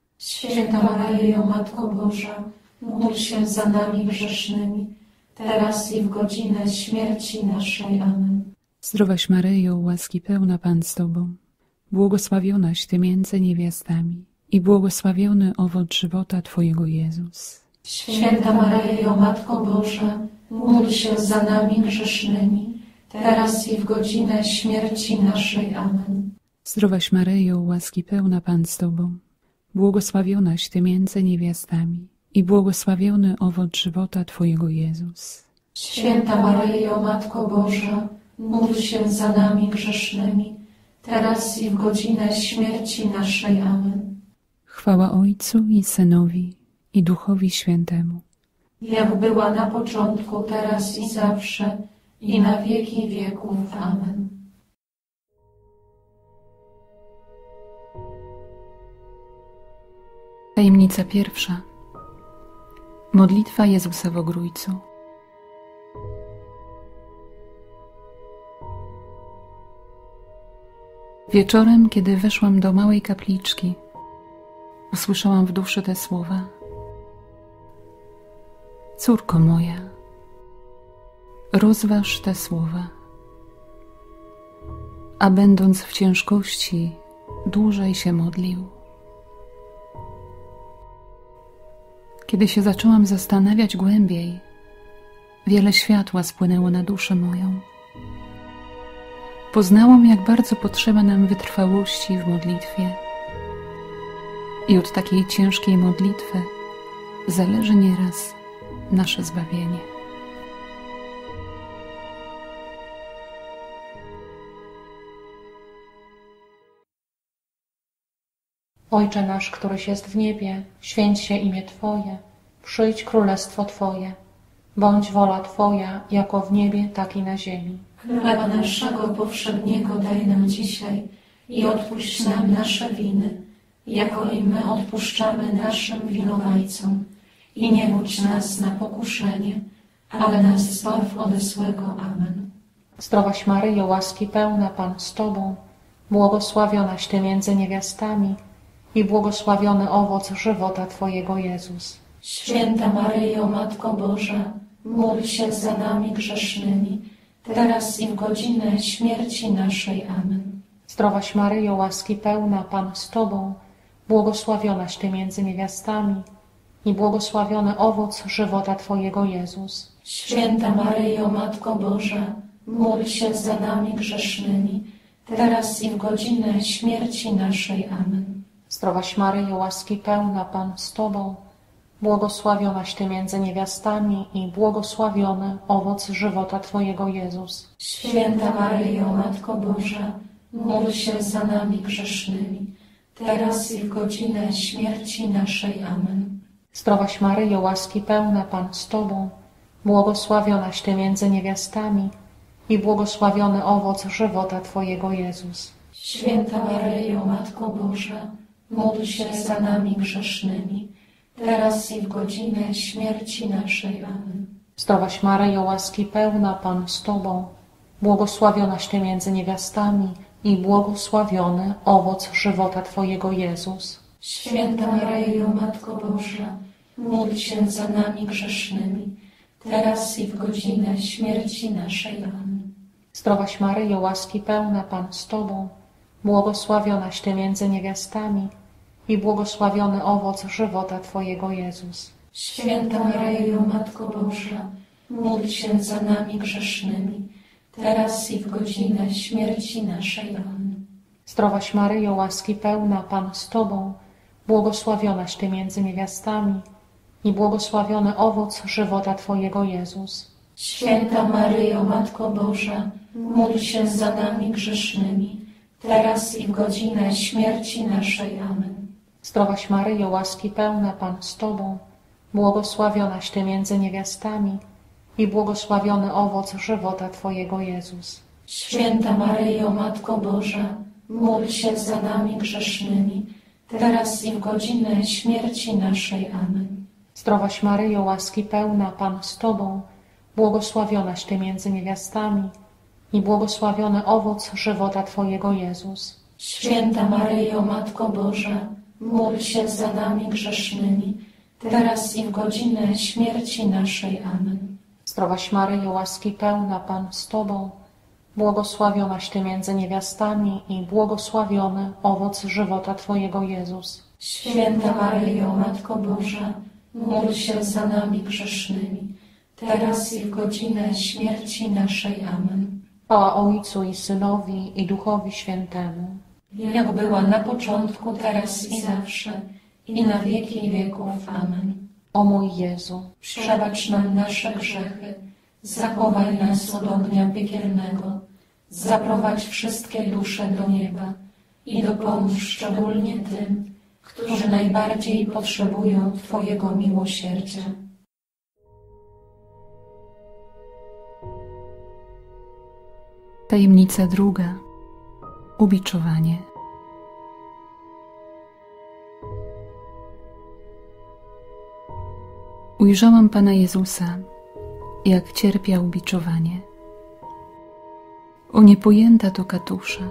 Święta Maryjo, Matko Boża, módl się za nami grzesznymi, teraz i w godzinę śmierci naszej. Amen. Zdrowaś Maryjo, łaski pełna Pan z Tobą, błogosławionaś Ty między niewiastami i błogosławiony owoc żywota Twojego Jezus. Święta Maryjo, Matko Boża, módl się za nami grzesznymi, teraz i w godzinę śmierci naszej. Amen. Zdrowaś Maryjo, łaski pełna Pan z Tobą, błogosławionaś Ty między niewiastami i błogosławiony owoc żywota Twojego Jezus. Święta Maryjo, Matko Boża, módl się za nami grzesznymi, teraz i w godzinę śmierci naszej. Amen. Chwała Ojcu i Synowi, i Duchowi Świętemu. Jak była na początku, teraz i zawsze, i na wieki wieków. Amen. Tajemnica pierwsza. Modlitwa Jezusa w Ogrójcu. Wieczorem, kiedy weszłam do małej kapliczki, usłyszałam w duszy te słowa: Córko moja, rozważ te słowa, a będąc w ciężkości, dłużej się modlił. Kiedy się zaczęłam zastanawiać głębiej, wiele światła spłynęło na duszę moją. Poznałam, jak bardzo potrzeba nam wytrwałości w modlitwie. I od takiej ciężkiej modlitwy zależy nieraz nasze zbawienie. Ojcze nasz, któryś jest w niebie, święć się imię Twoje, przyjdź królestwo Twoje, bądź wola Twoja, jako w niebie, tak i na ziemi. Chleba naszego powszedniego daj nam dzisiaj i odpuść nam nasze winy, jako i my odpuszczamy naszym winowajcom. I nie wódź nas na pokuszenie, ale nas zbaw ode złego. Amen. Zdrowaś Maryjo, łaski pełna, Pan z Tobą, błogosławionaś Ty między niewiastami i błogosławiony owoc żywota Twojego, Jezus. Święta Maryjo, Matko Boża, módl się za nami grzesznymi, teraz i w godzinę śmierci naszej. Amen. Zdrowaś Maryjo, łaski pełna, Pan z Tobą, błogosławionaś Ty między niewiastami i błogosławiony owoc żywota Twojego, Jezus. Święta Maryjo, Matko Boża, módl się za nami grzesznymi, teraz i w godzinę śmierci naszej. Amen. Zdrowaś Maryjo, łaski pełna, Pan z Tobą, błogosławionaś Ty między niewiastami i błogosławiony owoc żywota Twojego, Jezus. Święta Maryjo, Matko Boża, módl się za nami grzesznymi, teraz i w godzinę śmierci naszej. Amen. Zdrowaś Maryjo, łaski pełna, Pan z Tobą, błogosławionaś Ty między niewiastami i błogosławiony owoc żywota Twojego, Jezus. Święta Maryjo, Matko Boża, módl się za nami grzesznymi, teraz i w godzinę śmierci naszej. Amen. Zdrowaś Maryjo, łaski pełna, Pan z Tobą, błogosławionaś Ty między niewiastami i błogosławiony owoc żywota Twojego, Jezus. Święta Maryjo, Matko Boża, módl się za nami grzesznymi, teraz i w godzinę śmierci naszej. Amen. Zdrowaś Maryjo, łaski pełna, Pan z Tobą, błogosławionaś Ty między niewiastami i błogosławiony owoc żywota Twojego, Jezus. Święta Maryjo, Matko Boża, módl się za nami grzesznymi, teraz i w godzinę śmierci naszej. Amen. Zdrowaś Maryjo, łaski pełna, Pan z Tobą, błogosławionaś Ty między niewiastami i błogosławiony owoc żywota Twojego, Jezus. Święta Maryjo, Matko Boża, módl się za nami grzesznymi, teraz i w godzinę śmierci naszej. Amen. Zdrowaś Maryjo, łaski pełna, Pan z Tobą, błogosławionaś Ty między niewiastami i błogosławiony owoc żywota Twojego, Jezus. Święta Maryjo, Matko Boża, módl się za nami grzesznymi, teraz i w godzinę śmierci naszej. Amen. Zdrowaś Maryjo, łaski pełna, Pan z Tobą, błogosławionaś Ty między niewiastami i błogosławiony owoc żywota Twojego, Jezus. Święta Maryjo, Matko Boża, módl się za nami grzesznymi, teraz i w godzinę śmierci naszej. Amen. Zdrowaś Maryjo, łaski pełna, Pan z Tobą, błogosławionaś Ty między niewiastami i błogosławiony owoc żywota Twojego, Jezus. Święta Maryjo, Matko Boża, módl się za nami grzesznymi, teraz i w godzinę śmierci naszej. Amen. Chwała Ojcu i Synowi i Duchowi Świętemu, jak była na początku, teraz i zawsze, i na wieki wieków. Amen. O mój Jezu, przebacz nam nasze grzechy, zachowaj nas od ognia piekielnego, zaprowadź wszystkie dusze do nieba i dopomóż szczególnie tym, którzy najbardziej potrzebują Twojego miłosierdzia. Tajemnica druga. Ubiczowanie. Ujrzałam Pana Jezusa, jak cierpiał biczowanie. O niepojęta to katusza,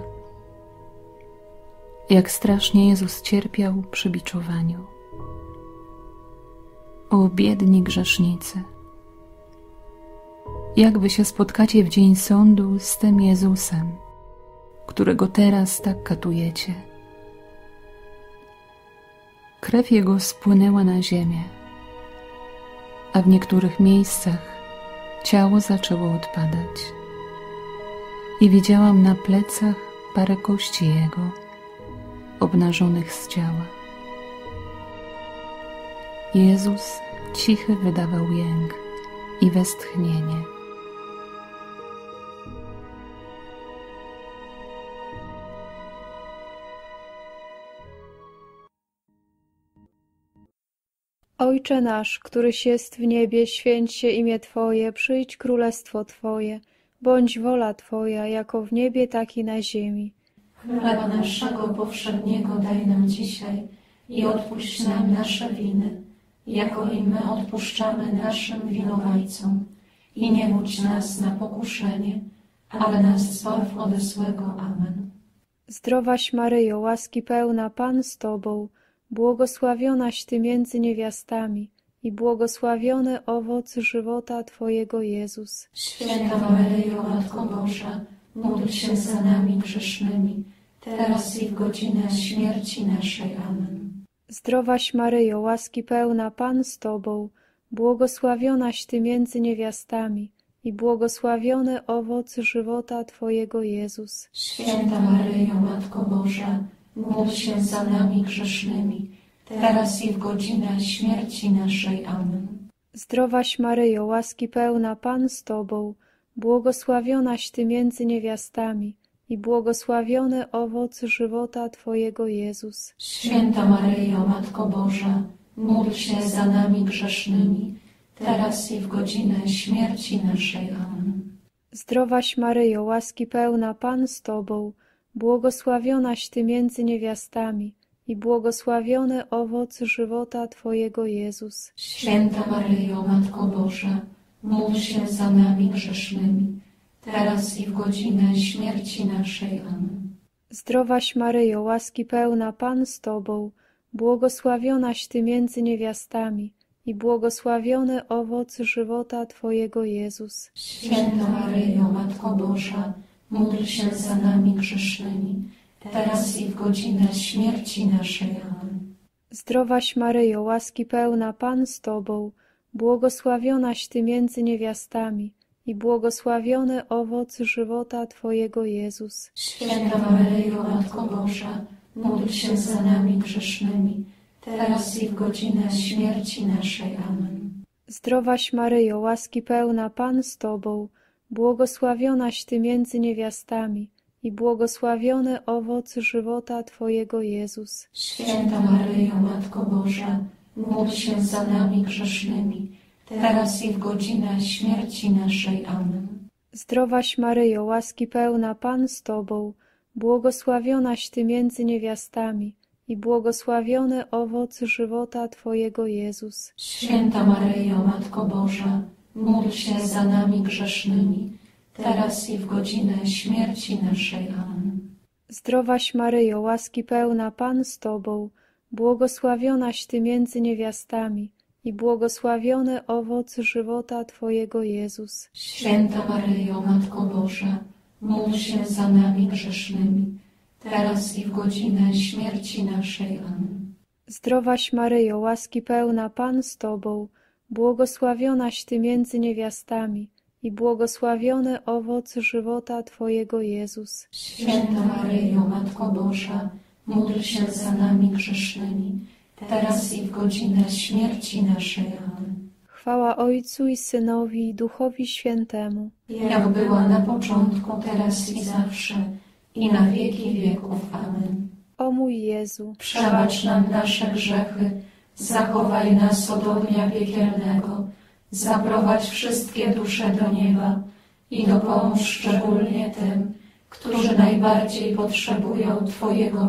jak strasznie Jezus cierpiał przy biczowaniu. O biedni grzesznicy, jak wy się spotkacie w dzień sądu z tym Jezusem, którego teraz tak katujecie. Krew Jego spłynęła na ziemię, a w niektórych miejscach ciało zaczęło odpadać. I widziałam na plecach parę kości Jego, obnażonych z ciała. Jezus cichy wydawał jęk i westchnienie. Ojcze nasz, któryś jest w niebie, święć się imię Twoje, przyjdź królestwo Twoje, bądź wola Twoja, jako w niebie, tak i na ziemi. Chleba naszego powszedniego daj nam dzisiaj i odpuść nam nasze winy, jako i my odpuszczamy naszym winowajcom. I nie wódź nas na pokuszenie, ale nas zbaw ode złego. Amen. Zdrowaś Maryjo, łaski pełna, Pan z Tobą, błogosławionaś Ty między niewiastami i błogosławiony owoc żywota Twojego Jezus. Święta Maryjo, Matko Boża, módl się za nami grzesznymi, teraz i w godzinę śmierci naszej. Amen. Zdrowaś Maryjo, łaski pełna, Pan z Tobą, błogosławionaś Ty między niewiastami i błogosławiony owoc żywota Twojego Jezus. Święta Maryjo, Matko Boża, módl się za nami grzesznymi, teraz i w godzinę śmierci naszej. Amen. Zdrowaś Maryjo, łaski pełna, Pan z Tobą, błogosławionaś Ty między niewiastami i błogosławiony owoc żywota Twojego Jezus. Święta Maryjo, Matko Boża, módl się za nami grzesznymi, teraz i w godzinę śmierci naszej. Amen. Zdrowaś Maryjo, łaski pełna, Pan z Tobą, błogosławionaś Ty między niewiastami i błogosławiony owoc żywota Twojego Jezus. Święta Maryjo, Matko Boża, módl się za nami grzesznymi, teraz i w godzinę śmierci naszej. Amen. Zdrowaś Maryjo, łaski pełna, Pan z Tobą, błogosławionaś Ty między niewiastami i błogosławiony owoc żywota Twojego Jezus. Święta Maryjo, Matko Boża, módl się za nami grzesznymi, teraz i w godzinę śmierci naszej. Amen. Zdrowaś Maryjo, łaski pełna, Pan z Tobą, błogosławionaś Ty między niewiastami i błogosławiony owoc żywota Twojego Jezus. Święta Maryjo, Matko Boża, módl się za nami grzesznymi, teraz i w godzinę śmierci naszej. Amen. Zdrowaś Maryjo, łaski pełna, Pan z Tobą, błogosławionaś Ty między niewiastami i błogosławiony owoc żywota Twojego Jezus. Święta Maryjo, Matko Boża, módl się za nami grzesznymi, teraz i w godzinę śmierci naszej. Amen. Zdrowaś Maryjo, łaski pełna, Pan z Tobą, błogosławionaś Ty między niewiastami i błogosławiony owoc żywota Twojego Jezus. Święta Maryjo, Matko Boża, módl się za nami grzesznymi, teraz i w godzinę śmierci naszej. Amen. Zdrowaś Maryjo, łaski pełna, Pan z Tobą, błogosławionaś Ty między niewiastami i błogosławiony owoc żywota Twojego Jezus. Święta Maryjo, Matko Boża, módl się za nami grzesznymi, teraz i w godzinę śmierci naszej. Amen. Zdrowaś Maryjo, łaski pełna, Pan z Tobą, błogosławionaś Ty między niewiastami i błogosławiony owoc żywota Twojego Jezus. Święta Maryjo, Matko Boża, módl się za nami grzesznymi, teraz i w godzinę śmierci naszej. Amen. Chwała Ojcu i Synowi i Duchowi Świętemu, jak była na początku, teraz i zawsze, i na wieki wieków. Amen. O mój Jezu, przebacz nam nasze grzechy, zachowaj nas od ognia piekielnego, zaprowadź wszystkie dusze do nieba i dopomóż szczególnie tym, którzy najbardziej potrzebują Twojego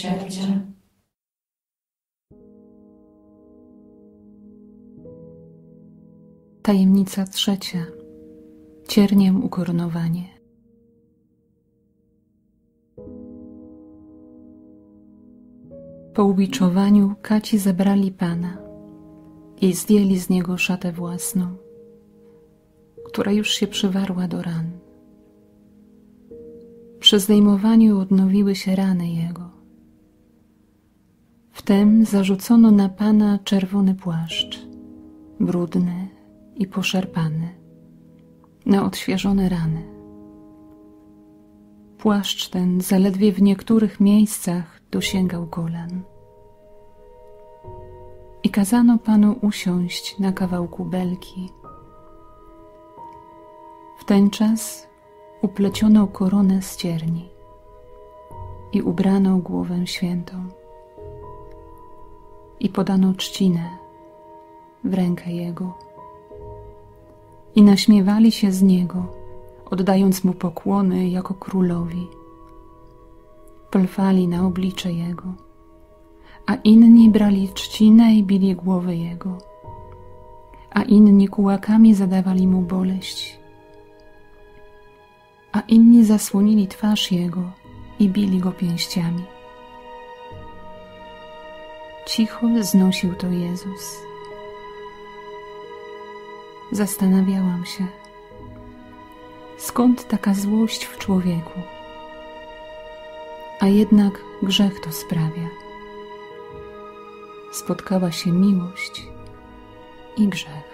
miłosierdzia. Tajemnica trzecia. Cierniem ukoronowanie. Po ubiczowaniu kaci zabrali Pana i zdjęli z niego szatę własną, która już się przywarła do ran. Przy zdejmowaniu odnowiły się rany Jego. Wtem zarzucono na Pana czerwony płaszcz, brudny i poszarpany, na odświeżone rany. Płaszcz ten zaledwie w niektórych miejscach dosięgał kolan. I kazano Panu usiąść na kawałku belki. W ten czas upleciono koronę z cierni i ubrano głowę świętą. I podano trzcinę w rękę Jego. I naśmiewali się z Niego, oddając Mu pokłony jako królowi. Plwali na oblicze Jego, a inni brali trzcinę i bili głowy Jego, a inni kułakami zadawali Mu boleść, a inni zasłonili twarz Jego i bili Go pięściami. Cicho znosił to Jezus. Zastanawiałam się, skąd taka złość w człowieku, a jednak grzech to sprawia. Spotkała się miłość i grzech.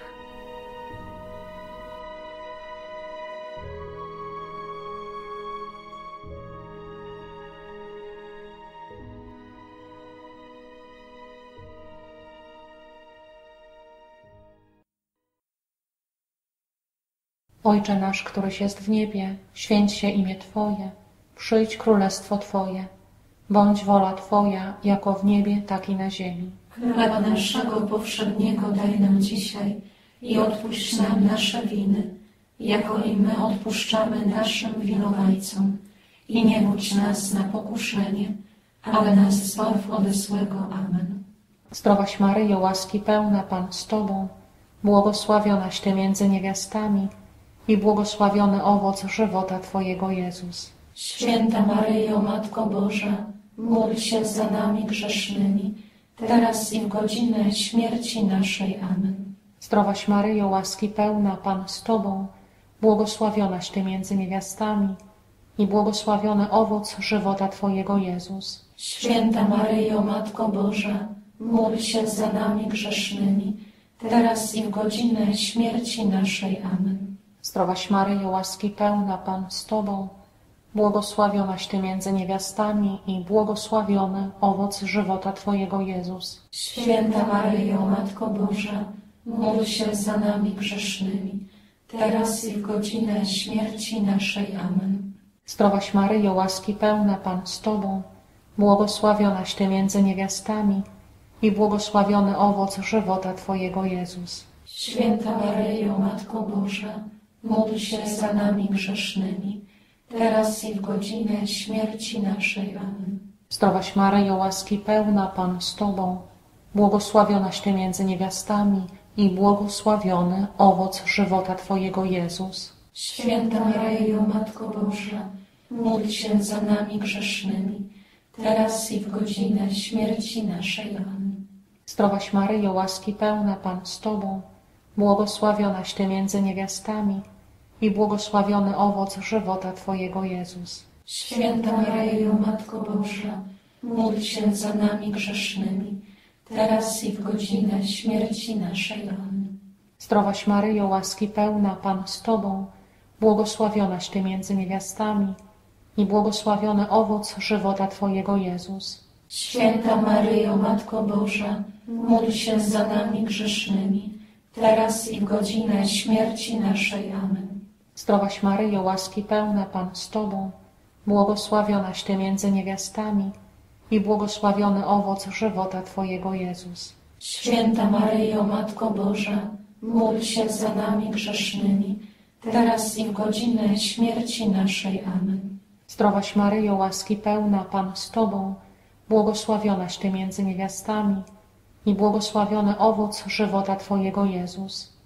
Ojcze nasz, któryś jest w niebie, święć się imię Twoje, przyjdź królestwo Twoje, bądź wola Twoja, jako w niebie, tak i na ziemi. Chleba naszego powszedniego daj nam dzisiaj i odpuść nam nasze winy, jako i my odpuszczamy naszym winowajcom. I nie wódź nas na pokuszenie, ale nas zbaw ode złego. Amen. Zdrowaś Maryjo, łaski pełna, Pan z Tobą, błogosławionaś Ty między niewiastami i błogosławiony owoc żywota Twojego, Jezus. Święta Maryjo, Matko Boża, módl się za nami grzesznymi, teraz i w godzinę śmierci naszej. Amen. Zdrowaś Maryjo, łaski pełna, Pan z Tobą, błogosławionaś Ty między niewiastami i błogosławiony owoc żywota Twojego, Jezus. Święta Maryjo, Matko Boża, módl się za nami grzesznymi, teraz i w godzinę śmierci naszej. Amen. Zdrowaś Maryjo, łaski pełna, Pan z Tobą, błogosławionaś Ty między niewiastami i błogosławiony owoc żywota Twojego, Jezus. Święta Maryjo, Matko Boża, módl się za nami grzesznymi, teraz i w godzinę śmierci naszej. Amen. Zdrowaś Maryjo, łaski pełna, Pan z Tobą, błogosławionaś Ty między niewiastami i błogosławiony owoc żywota Twojego, Jezus. Święta Maryjo, Matko Boża, módl się za nami grzesznymi, teraz i w godzinę śmierci naszej. Amen. Zdrowaś Maryjo, łaski pełna, Pan z Tobą, błogosławionaś Ty między niewiastami i błogosławiony owoc żywota Twojego, Jezus. Święta Maryjo, Matko Boża, módl się za nami grzesznymi, teraz i w godzinę śmierci naszej. Amen. Zdrowaś Maryjo, łaski pełna, Pan z Tobą, błogosławionaś Ty między niewiastami i błogosławiony owoc żywota Twojego, Jezus. Święta Maryjo, Matko Boża, módl się za nami grzesznymi, teraz i w godzinę śmierci naszej. Amen. Zdrowaś Maryjo, łaski pełna, Pan z Tobą, błogosławionaś Ty między niewiastami i błogosławiony owoc żywota Twojego, Jezus. Święta Maryjo, Matko Boża, módl się za nami grzesznymi, teraz i w godzinę śmierci naszej. Amen. Zdrowaś Maryjo, łaski pełna, Pan z Tobą, błogosławionaś Ty między niewiastami i błogosławiony owoc żywota Twojego, Jezus. Święta Maryjo, Matko Boża, módl się za nami grzesznymi, teraz i w godzinę śmierci naszej. Amen. Zdrowaś Maryjo, łaski pełna, Pan z Tobą, błogosławionaś Ty między niewiastami i błogosławiony owoc żywota Twojego, Jezus.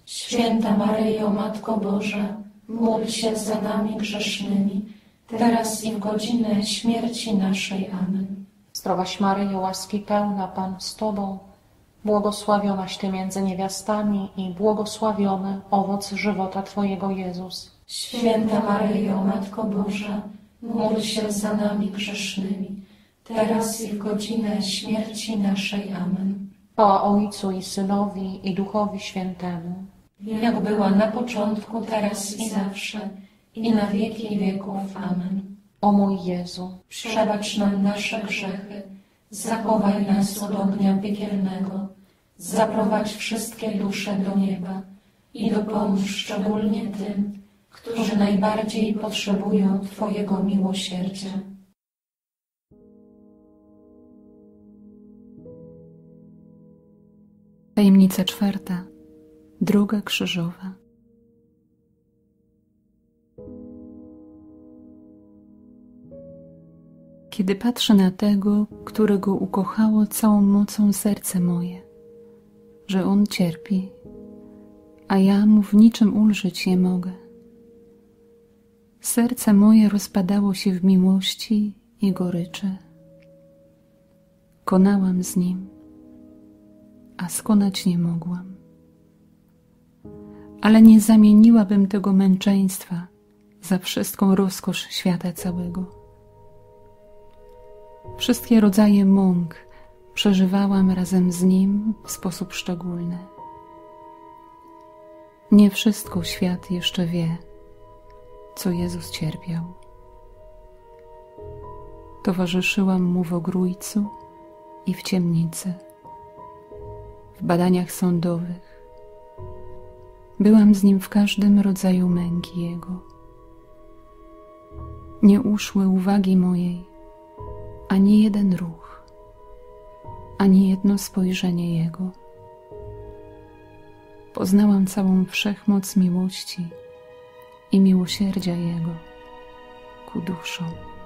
Święta Maryjo, Matko Boża, módl się za nami grzesznymi, teraz i w godzinę śmierci naszej. Amen. Zdrowaś Maryjo, łaski pełna, Pan z Tobą, błogosławionaś Ty między niewiastami i błogosławiony owoc żywota Twojego, Jezus. Święta Maryjo, Matko Boża, módl się za nami grzesznymi, teraz i w godzinę śmierci naszej. Amen. Chwała Ojcu i Synowi i Duchowi Świętemu, jak była na początku, teraz i zawsze, i na wieki wieków. Amen. o mój Jezu. Przebacz nam nasze grzechy, zachowaj nas od ognia piekielnego, zaprowadź wszystkie dusze do nieba i dopomóż szczególnie tym, którzy najbardziej potrzebują Twojego miłosierdzia. Tajemnica czwarta. Droga krzyżowa. Kiedy patrzę na tego, którego ukochało całą mocą serce moje, że On cierpi, a ja Mu w niczym ulżyć nie mogę. Serce moje rozpadało się w miłości i goryczy. Konałam z Nim, a skonać nie mogłam. Ale nie zamieniłabym tego męczeństwa za wszystką rozkosz świata całego. Wszystkie rodzaje mąk przeżywałam razem z Nim w sposób szczególny. Nie wszystko świat jeszcze wie, co Jezus cierpiał. Towarzyszyłam Mu w ogrójcu i w ciemnicy, w badaniach sądowych. Byłam z Nim w każdym rodzaju męki Jego. Nie uszły uwagi mojej ani jeden ruch, ani jedno spojrzenie Jego. Poznałam całą wszechmoc miłości i miłosierdzia Jego ku duszom.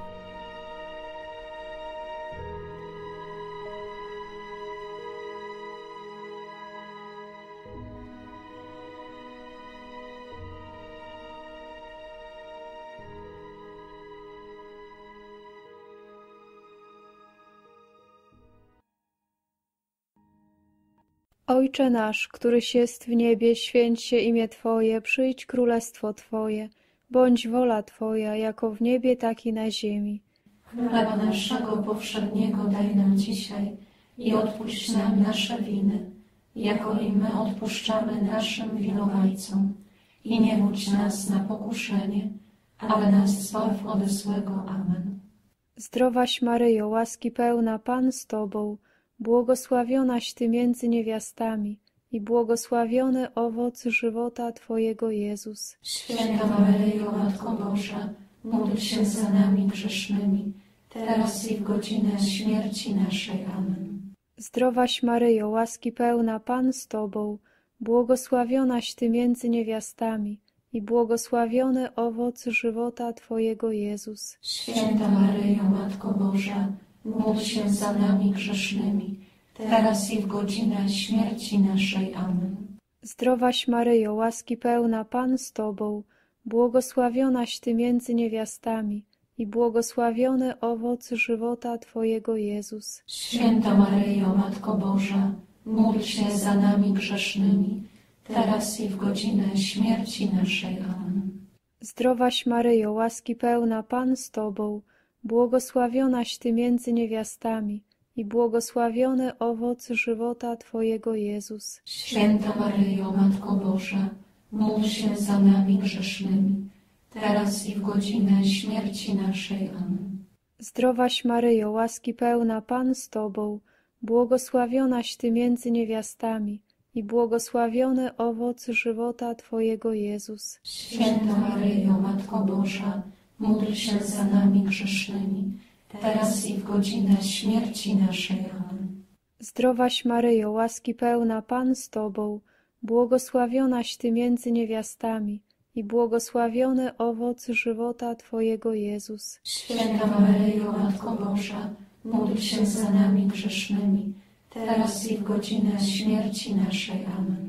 Ojcze nasz, któryś jest w niebie, święć się imię Twoje, przyjdź królestwo Twoje, bądź wola Twoja, jako w niebie, tak i na ziemi. Chleba naszego powszedniego daj nam dzisiaj i odpuść nam nasze winy, jako i my odpuszczamy naszym winowajcom. I nie wódź nas na pokuszenie, ale nas zbaw ode złego. Amen. Zdrowaś Maryjo, łaski pełna, Pan z Tobą, błogosławionaś Ty między niewiastami i błogosławiony owoc żywota Twojego, Jezus. Święta Maryjo, Matko Boża, módl się za nami grzesznymi, teraz i w godzinę śmierci naszej. Amen. Zdrowaś Maryjo, łaski pełna, Pan z Tobą, błogosławionaś Ty między niewiastami i błogosławiony owoc żywota Twojego, Jezus. Święta Maryjo, Matko Boża, módl się za nami grzesznymi, teraz i w godzinę śmierci naszej. Amen. Zdrowaś Maryjo, łaski pełna, Pan z Tobą, błogosławionaś Ty między niewiastami i błogosławiony owoc żywota Twojego, Jezus. Święta Maryjo, Matko Boża, módl się za nami grzesznymi, teraz i w godzinę śmierci naszej. Amen. Zdrowaś Maryjo, łaski pełna, Pan z Tobą, błogosławionaś Ty między niewiastami i błogosławiony owoc żywota Twojego, Jezus. Święta Maryjo, Matko Boża, módl się za nami grzesznymi, teraz i w godzinę śmierci naszej. Amen. Zdrowaś Maryjo, łaski pełna, Pan z Tobą, błogosławionaś Ty między niewiastami i błogosławiony owoc żywota Twojego, Jezus. Święta Maryjo, Matko Boża, módl się za nami grzesznymi, teraz i w godzinę śmierci naszej. Amen. Zdrowaś Maryjo, łaski pełna, Pan z Tobą, błogosławionaś Ty między niewiastami i błogosławiony owoc żywota Twojego, Jezus. Święta Maryjo, Matko Boża, módl się za nami grzesznymi, teraz i w godzinę śmierci naszej. Amen.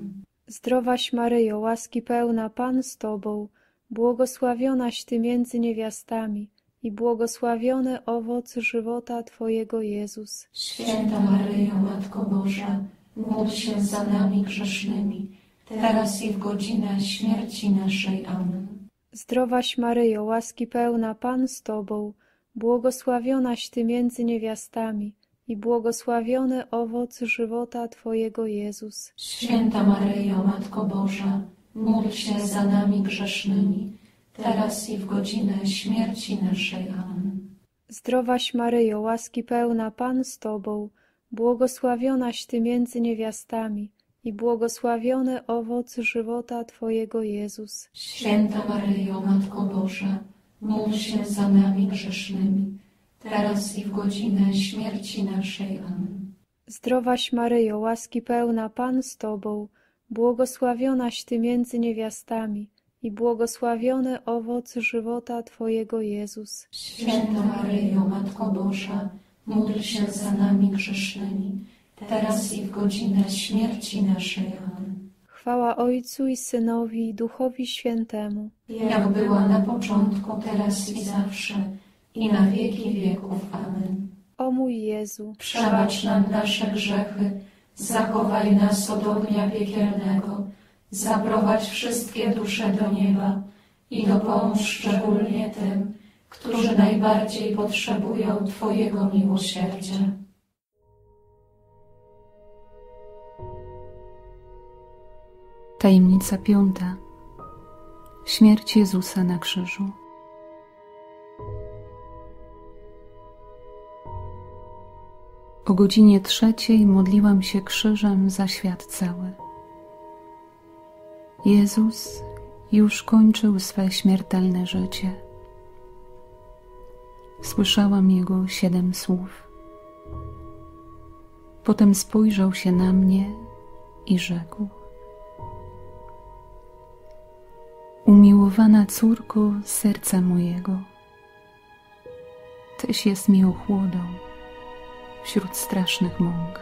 Zdrowaś Maryjo, łaski pełna, Pan z Tobą, błogosławionaś Ty między niewiastami i błogosławiony owoc żywota Twojego Jezus. Święta Maryjo, Matko Boża, módl się za nami grzesznymi, teraz i w godzinę śmierci naszej. Amen. Zdrowaś Maryjo, łaski pełna, Pan z Tobą, błogosławionaś Ty między niewiastami i błogosławiony owoc żywota Twojego Jezus. Święta Maryjo, Matko Boża, módl się za nami grzesznymi, teraz i w godzinę śmierci naszej. Amen. Zdrowaś Maryjo, łaski pełna, Pan z Tobą, błogosławionaś Ty między niewiastami i błogosławiony owoc żywota Twojego Jezus. Święta Maryjo, Matko Boża, módl się za nami grzesznymi, teraz i w godzinę śmierci naszej. Amen. Zdrowaś Maryjo, łaski pełna, Pan z Tobą, błogosławionaś Ty między niewiastami i błogosławiony owoc żywota Twojego Jezus. Święta Maryjo, Matko Boża, módl się za nami grzesznymi, teraz i w godzinę śmierci naszej. Amen. Chwała Ojcu i Synowi i Duchowi Świętemu, jak była na początku, teraz i zawsze, i na wieki wieków. Amen. o mój Jezu. Przebacz nam nasze grzechy, zachowaj nas od ognia piekielnego, zaprowadź wszystkie dusze do nieba i dopomóż szczególnie tym, którzy najbardziej potrzebują Twojego miłosierdzia. Tajemnica piąta. Śmierć Jezusa na krzyżu. O godzinie trzeciej modliłam się krzyżem za świat cały. Jezus już kończył swe śmiertelne życie. Słyszałam Jego siedem słów. Potem spojrzał się na mnie i rzekł: Umiłowana córko serca mojego, Tyś jest mi ochłodą wśród strasznych mąk.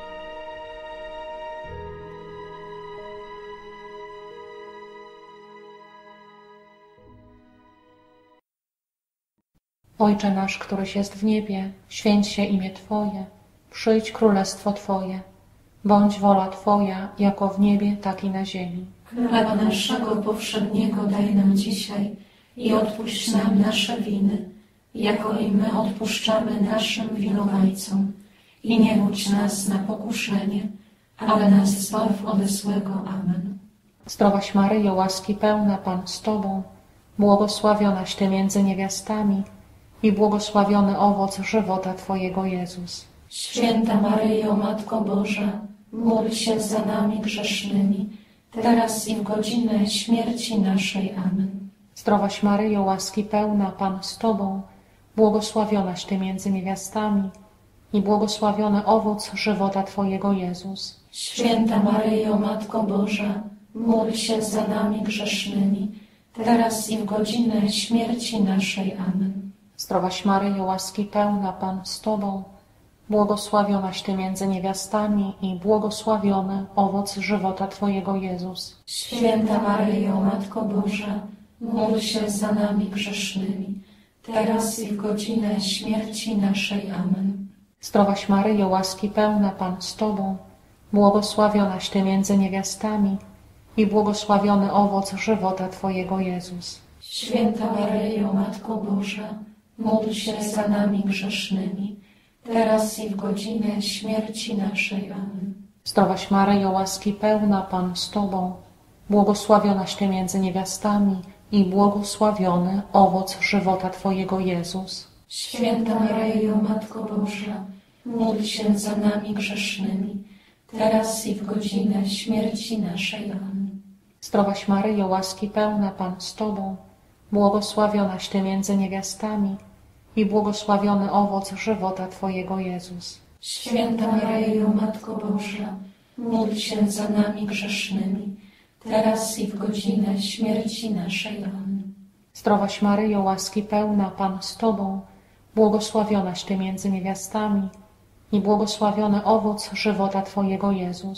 Ojcze nasz, któryś jest w niebie, święć się imię Twoje, przyjdź królestwo Twoje, bądź wola Twoja, jako w niebie, tak i na ziemi. Chleba naszego powszedniego daj nam dzisiaj i odpuść nam nasze winy, jako i my odpuszczamy naszym winowajcom. I nie wódź nas na pokuszenie, ale nas zbaw ode złego. Amen. Zdrowaś Maryjo, łaski pełna, Pan z Tobą, błogosławionaś Ty między niewiastami i błogosławiony owoc żywota Twojego Jezus. Święta Maryjo, Matko Boża, módl się za nami grzesznymi, teraz i w godzinę śmierci naszej. Amen. Zdrowaś Maryjo, łaski pełna, Pan z Tobą, błogosławionaś Ty między niewiastami i błogosławiony owoc żywota Twojego Jezus. Święta Maryjo, Matko Boża, módl się za nami grzesznymi, teraz i w godzinę śmierci naszej. Amen. Zdrowaś Maryjo, łaski pełna, Pan z Tobą, błogosławionaś Ty między niewiastami i błogosławiony owoc żywota Twojego Jezus. Święta Maryjo, Matko Boża, módl się za nami grzesznymi, teraz i w godzinę śmierci naszej. Amen. Zdrowaś Maryjo, łaski pełna, Pan z Tobą, błogosławionaś Ty między niewiastami i błogosławiony owoc żywota Twojego Jezus. Święta Maryjo, Matko Boża, módl się za nami grzesznymi, teraz i w godzinę śmierci naszej. Amen. Zdrowaś Maryjo, łaski pełna, Pan z Tobą, błogosławionaś Ty między niewiastami i błogosławiony owoc żywota Twojego Jezus. Święta Maryjo, Matko Boża, módl się za nami grzesznymi, teraz i w godzinę śmierci naszej. Amen. Zdrowaś Maryjo, łaski pełna, Pan z Tobą, błogosławionaś Ty między niewiastami i błogosławiony owoc żywota Twojego Jezus. Święta Maryjo, Matko Boża, módl się za nami grzesznymi, teraz i w godzinę śmierci naszej. Amen. Zdrowaś Maryjo, łaski pełna, Pan z Tobą, błogosławionaś Ty między niewiastami i błogosławiony owoc żywota Twojego Jezus.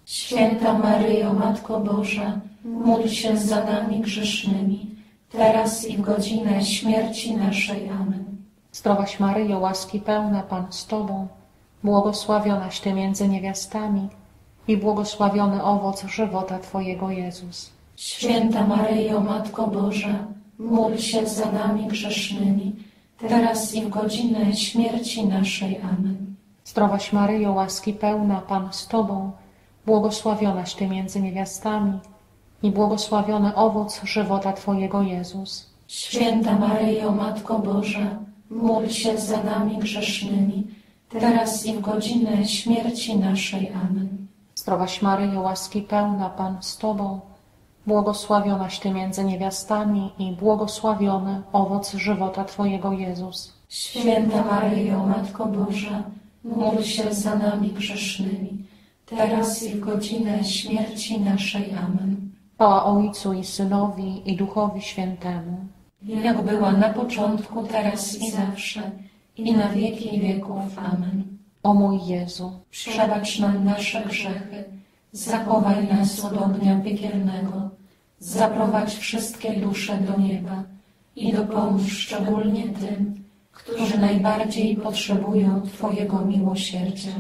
Święta Maryjo, Matko Boża, módl się za nami grzesznymi, teraz i w godzinę śmierci naszej. Amen. Zdrowaś Maryjo, łaski pełna, Pan z Tobą, błogosławionaś Ty między niewiastami i błogosławiony owoc żywota Twojego, Jezus. Święta Maryjo, Matko Boża, módl się za nami grzesznymi, teraz i w godzinę śmierci naszej. Amen. Zdrowaś Maryjo, łaski pełna, Pan z Tobą, błogosławionaś Ty między niewiastami i błogosławiony owoc żywota Twojego, Jezus. Święta Maryjo, Matko Boża, módl się za nami grzesznymi, teraz i w godzinę śmierci naszej. Amen. Zdrowaś Maryjo, łaski pełna, Pan z Tobą, błogosławionaś Ty między niewiastami i błogosławiony owoc żywota Twojego, Jezus. Święta Maryjo, Matko Boża, módl się za nami grzesznymi, teraz i w godzinę śmierci naszej. Amen. Chwała Ojcu i Synowi i Duchowi Świętemu, jak była na początku, teraz i zawsze, i na wieki wieków. Amen. O mój Jezu, przebacz nam nasze grzechy, zachowaj nas od ognia piekielnego, zaprowadź wszystkie dusze do nieba i dopomóż szczególnie tym, którzy najbardziej potrzebują Twojego miłosierdzia.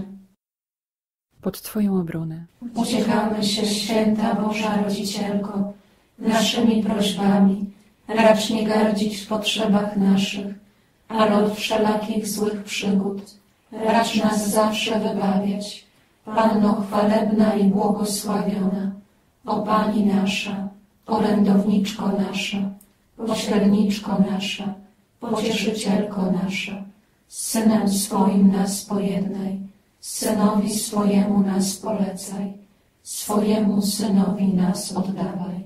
Pod Twoją obronę Uciekamy się, święta Boża Rodzicielko, naszymi prośbami, racz nie gardzić w potrzebach naszych, ale od wszelakich złych przygód racz nas zawsze wybawiać. Panno chwalebna i błogosławiona, o Pani nasza, orędowniczko nasza, pośredniczko nasza, pocieszycielko nasza, z Synem swoim nas pojednaj, Synowi swojemu nas polecaj, swojemu Synowi nas oddawaj.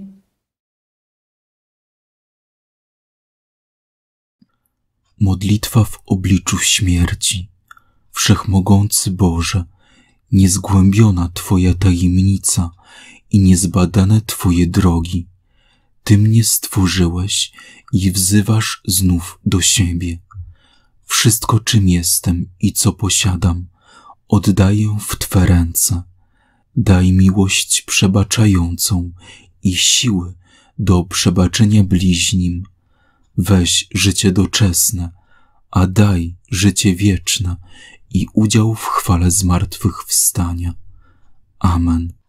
Modlitwa w obliczu śmierci. Wszechmogący Boże, niezgłębiona Twoja tajemnica i niezbadane Twoje drogi. Ty mnie stworzyłeś i wzywasz znów do siebie. Wszystko, czym jestem i co posiadam, oddaję w Twe ręce. Daj miłość przebaczającą i siły do przebaczenia bliźnim. Weź życie doczesne, a daj życie wieczne i udział w chwale zmartwychwstania. Amen.